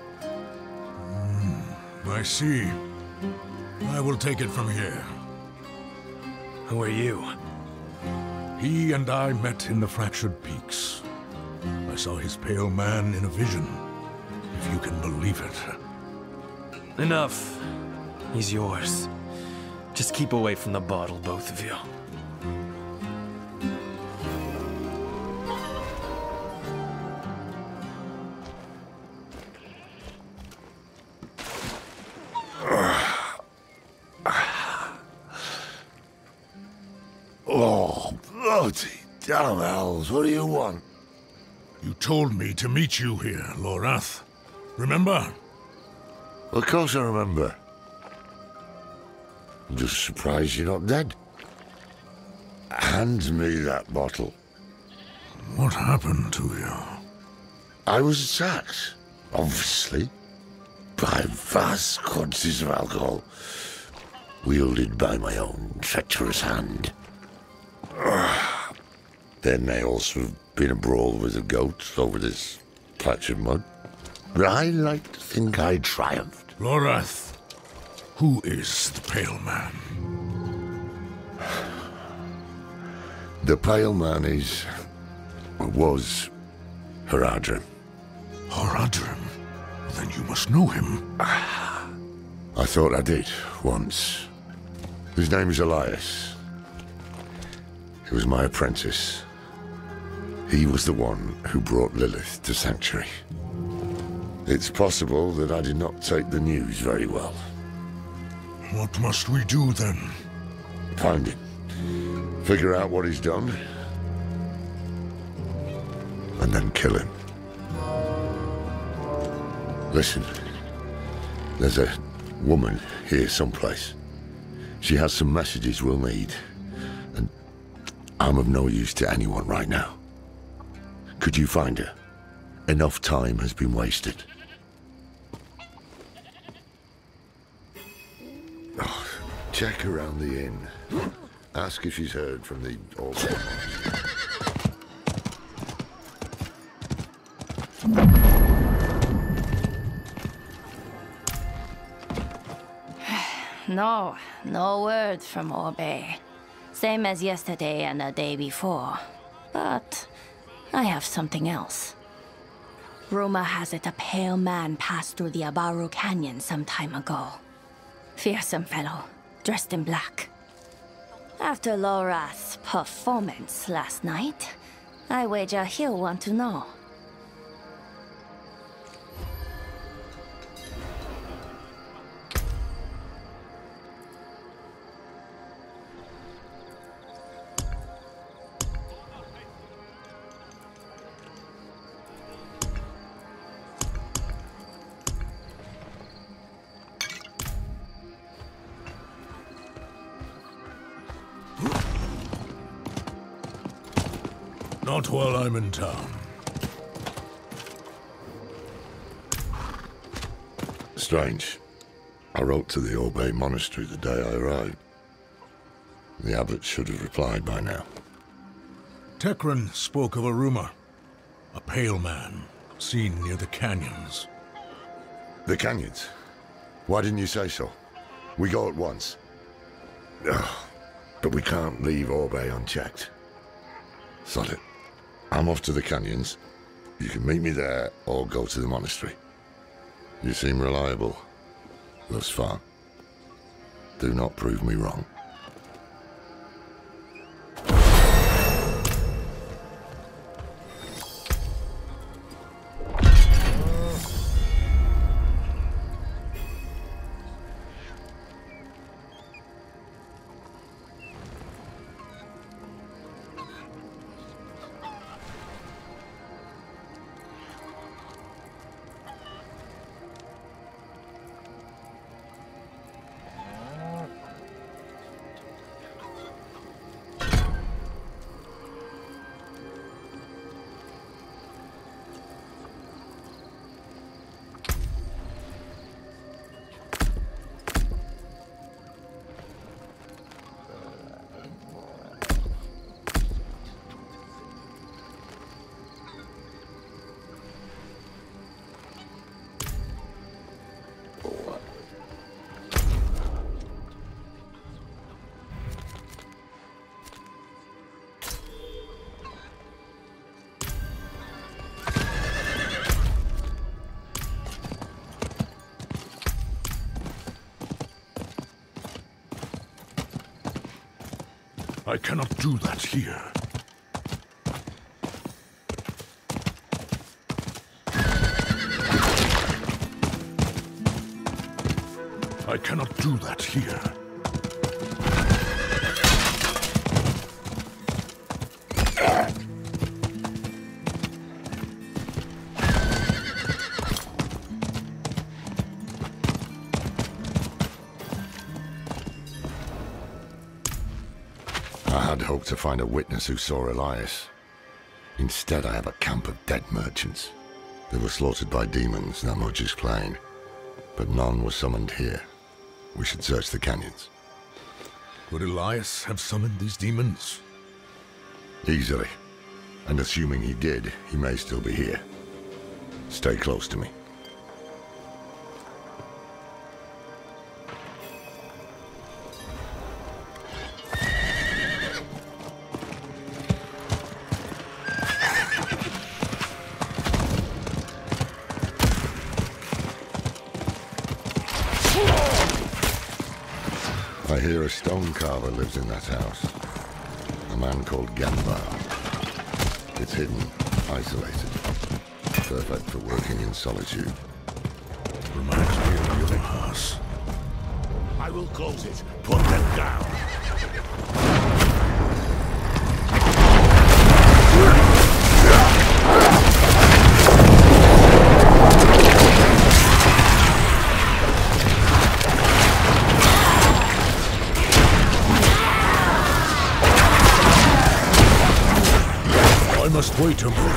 Mm, I see. I will take it from here.
Who are you?
He and I met in the Fractured Peaks. I saw his pale man in a vision, if you can believe it.
Enough. He's yours. Just keep away from the bottle, both of you.
Oh, bloody damn hells, what do you want?
You told me to meet you here, Lorath. Remember?
Of course I remember. I'm just surprised you're not dead. Hand me that bottle.
What happened to you?
I was attacked, obviously, by vast quantities of alcohol, wielded by my own treacherous hand. There may also have been a brawl with the goats over this patch of mud, but I like to think I triumphed.
Lorath, who is the Pale Man?
The Pale Man is... was... Haradrim.
Haradrim? Then you must know him.
I thought I did, once. His name is Elias. He was my apprentice. He was the one who brought Lilith to Sanctuary. It's possible that I did not take the news very well.
What must we do then?
Find him. Figure out what he's done. And then kill him. Listen. There's a woman here someplace. She has some messages we'll need. And I'm of no use to anyone right now. Could you find her? Enough time has been wasted. Oh, check around the inn. Ask if she's heard from the old...
No, no word from Orbe. Same as yesterday and the day before. But I have something else. Rumor has it a pale man passed through the Abaru Canyon some time ago. Fearsome fellow, dressed in black. After Lorath's performance last night, I wager he'll want to know.
Not while I'm in town.
Strange. I wrote to the Orbe Monastery the day I arrived. The abbot should have replied by now.
Tekran spoke of a rumor. A pale man, seen near the canyons.
The canyons? Why didn't you say so? We go at once. Ugh, but we can't leave Orbe unchecked. Sod it. I'm off to the canyons. You can meet me there or go to the monastery. You seem reliable thus far. Do not prove me wrong.
I cannot do that here. I cannot do that here. I had hoped to find a witness who saw Elias.
Instead, I have a camp of dead merchants. They were slaughtered by demons, that much is plain. But none were summoned here. We should search the canyons.
Could Elias have summoned these demons?
Easily. And assuming he did, he may still be here. Stay close to me. I hear a stone carver lives in that house. A man called Embark. It's hidden, isolated. Perfect for working in solitude.
Reminds me of the other house.
I will close it. Put them down.
I must wait a moment.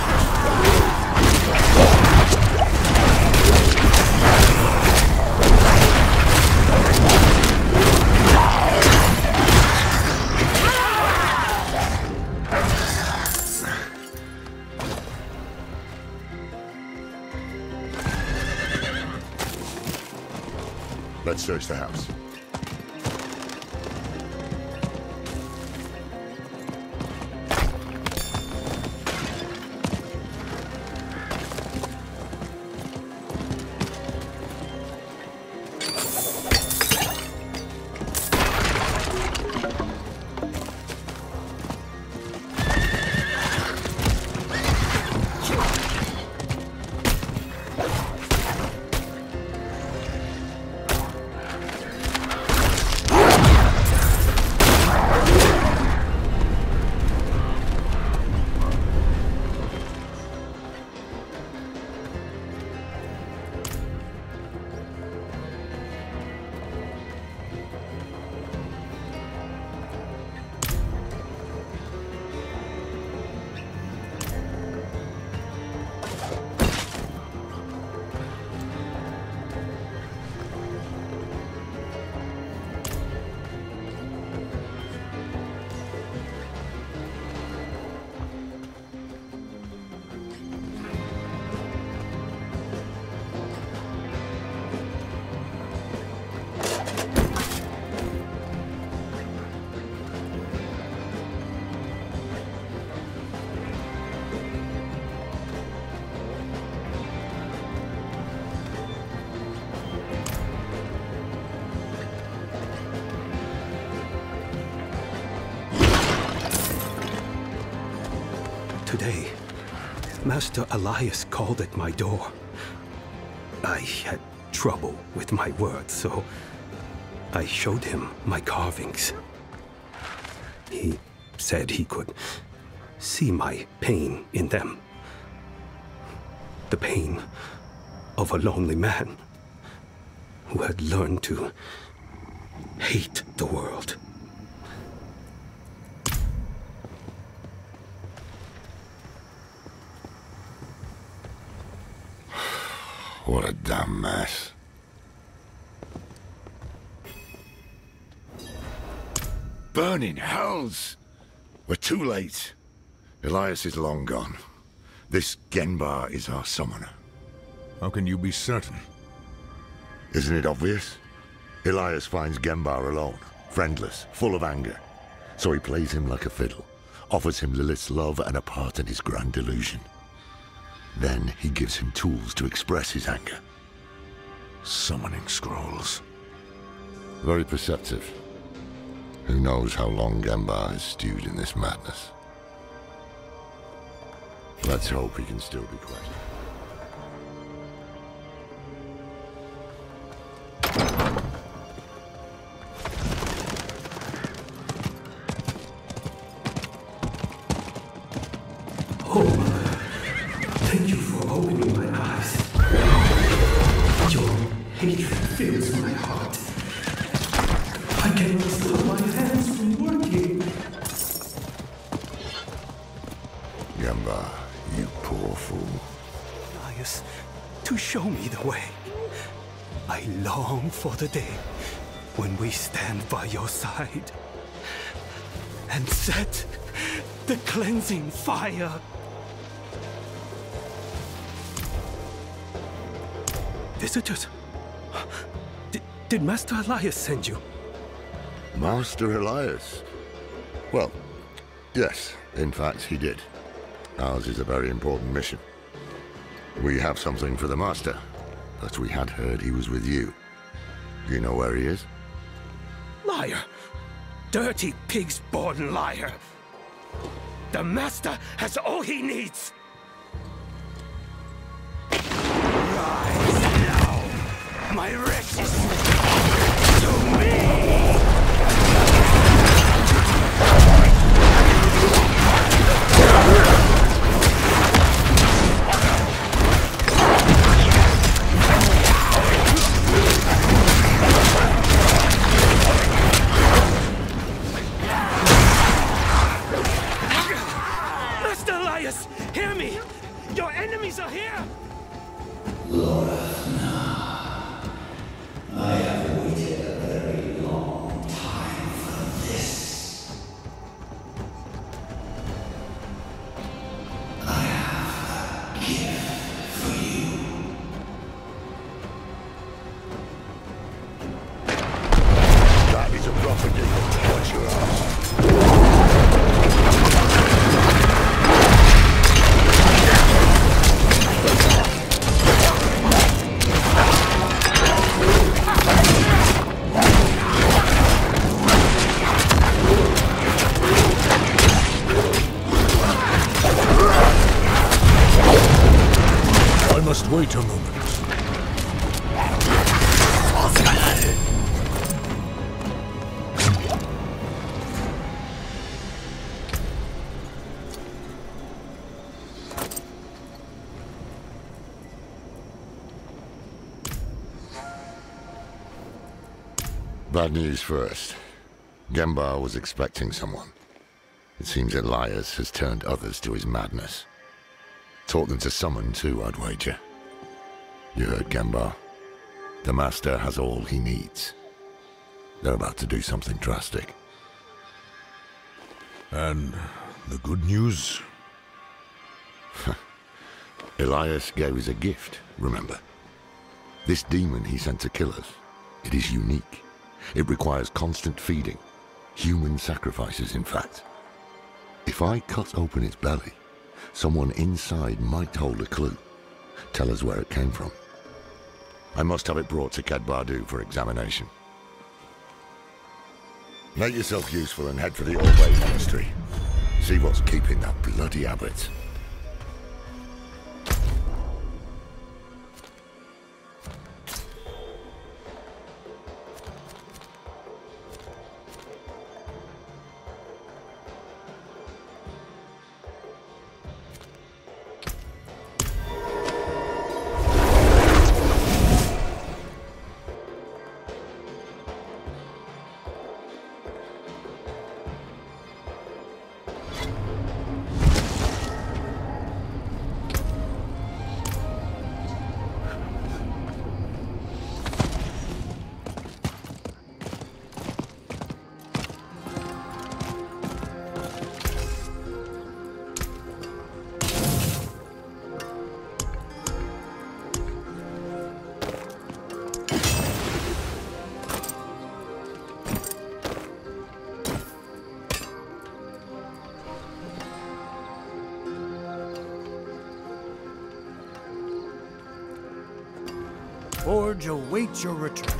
Let's search the house.
Today, Master Elias called at my door. I had trouble with my words, so I showed him my carvings. He said he could see my pain in them. The pain of a lonely man who had learned to hate the world.
What a damn mess. Burning hells! We're too late. Elias is long gone. This Genbar is our summoner.
How can you be certain?
Isn't it obvious? Elias finds Genbar alone, friendless, full of anger. So he plays him like a fiddle, offers him Lilith's love and a part in his grand delusion. Then he gives him tools to express his anger.
Summoning scrolls.
Very perceptive. Who knows how long Embark has stewed in this madness. Let's hope he can still be quiet.
Oh, thank you for opening my eyes. Your hatred fills my heart. I cannot stop my hands from working.
Gembar, you poor fool.
Elias, to show me the way. I long for the day when we stand by your side and set the cleansing fire. Visitors? Did, did Master Elias send you?
Master Elias? Well, yes, in fact, he did. Ours is a very important mission. We have something for the Master, but we had heard he was with you. Do you know where he is?
Liar! Dirty pig's-born liar! The Master has all he needs! Rise now, my wretches! To me! Hear me! Your enemies are here!
Lord, no. I have waited a very long time for this. I have a gift for you.
That is a proper deal. Watch your ass.
Wait a moment.
Bad news first. Gembar was expecting someone. It seems Elias has turned others to his madness. Taught them to summon too, I'd wager. You heard Gembar. The Master has all he needs. They're about to do something drastic.
And the good news?
Elias gave us a gift, remember? This demon he sent to kill us. It is unique. It requires constant feeding. Human sacrifices, in fact. If I cut open its belly, someone inside might hold a clue. Tell us where it came from. I must have it brought to Kedbardu for examination. Make yourself useful and head for the Orbay Monastery. See what's keeping that bloody abbot.
Forge awaits your return.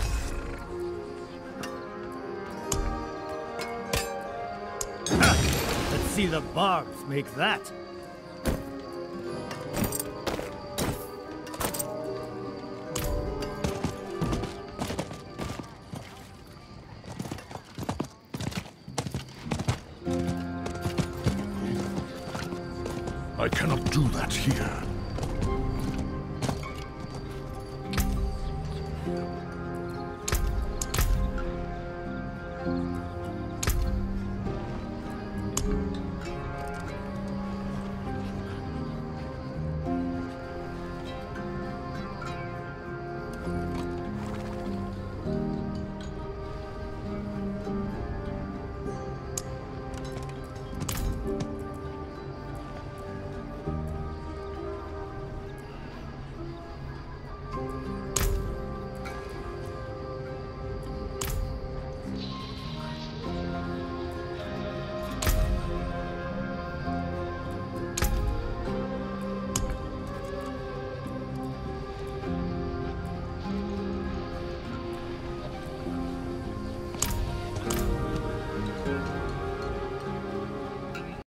Ha! Let's see the barbs make that.
I cannot do that here.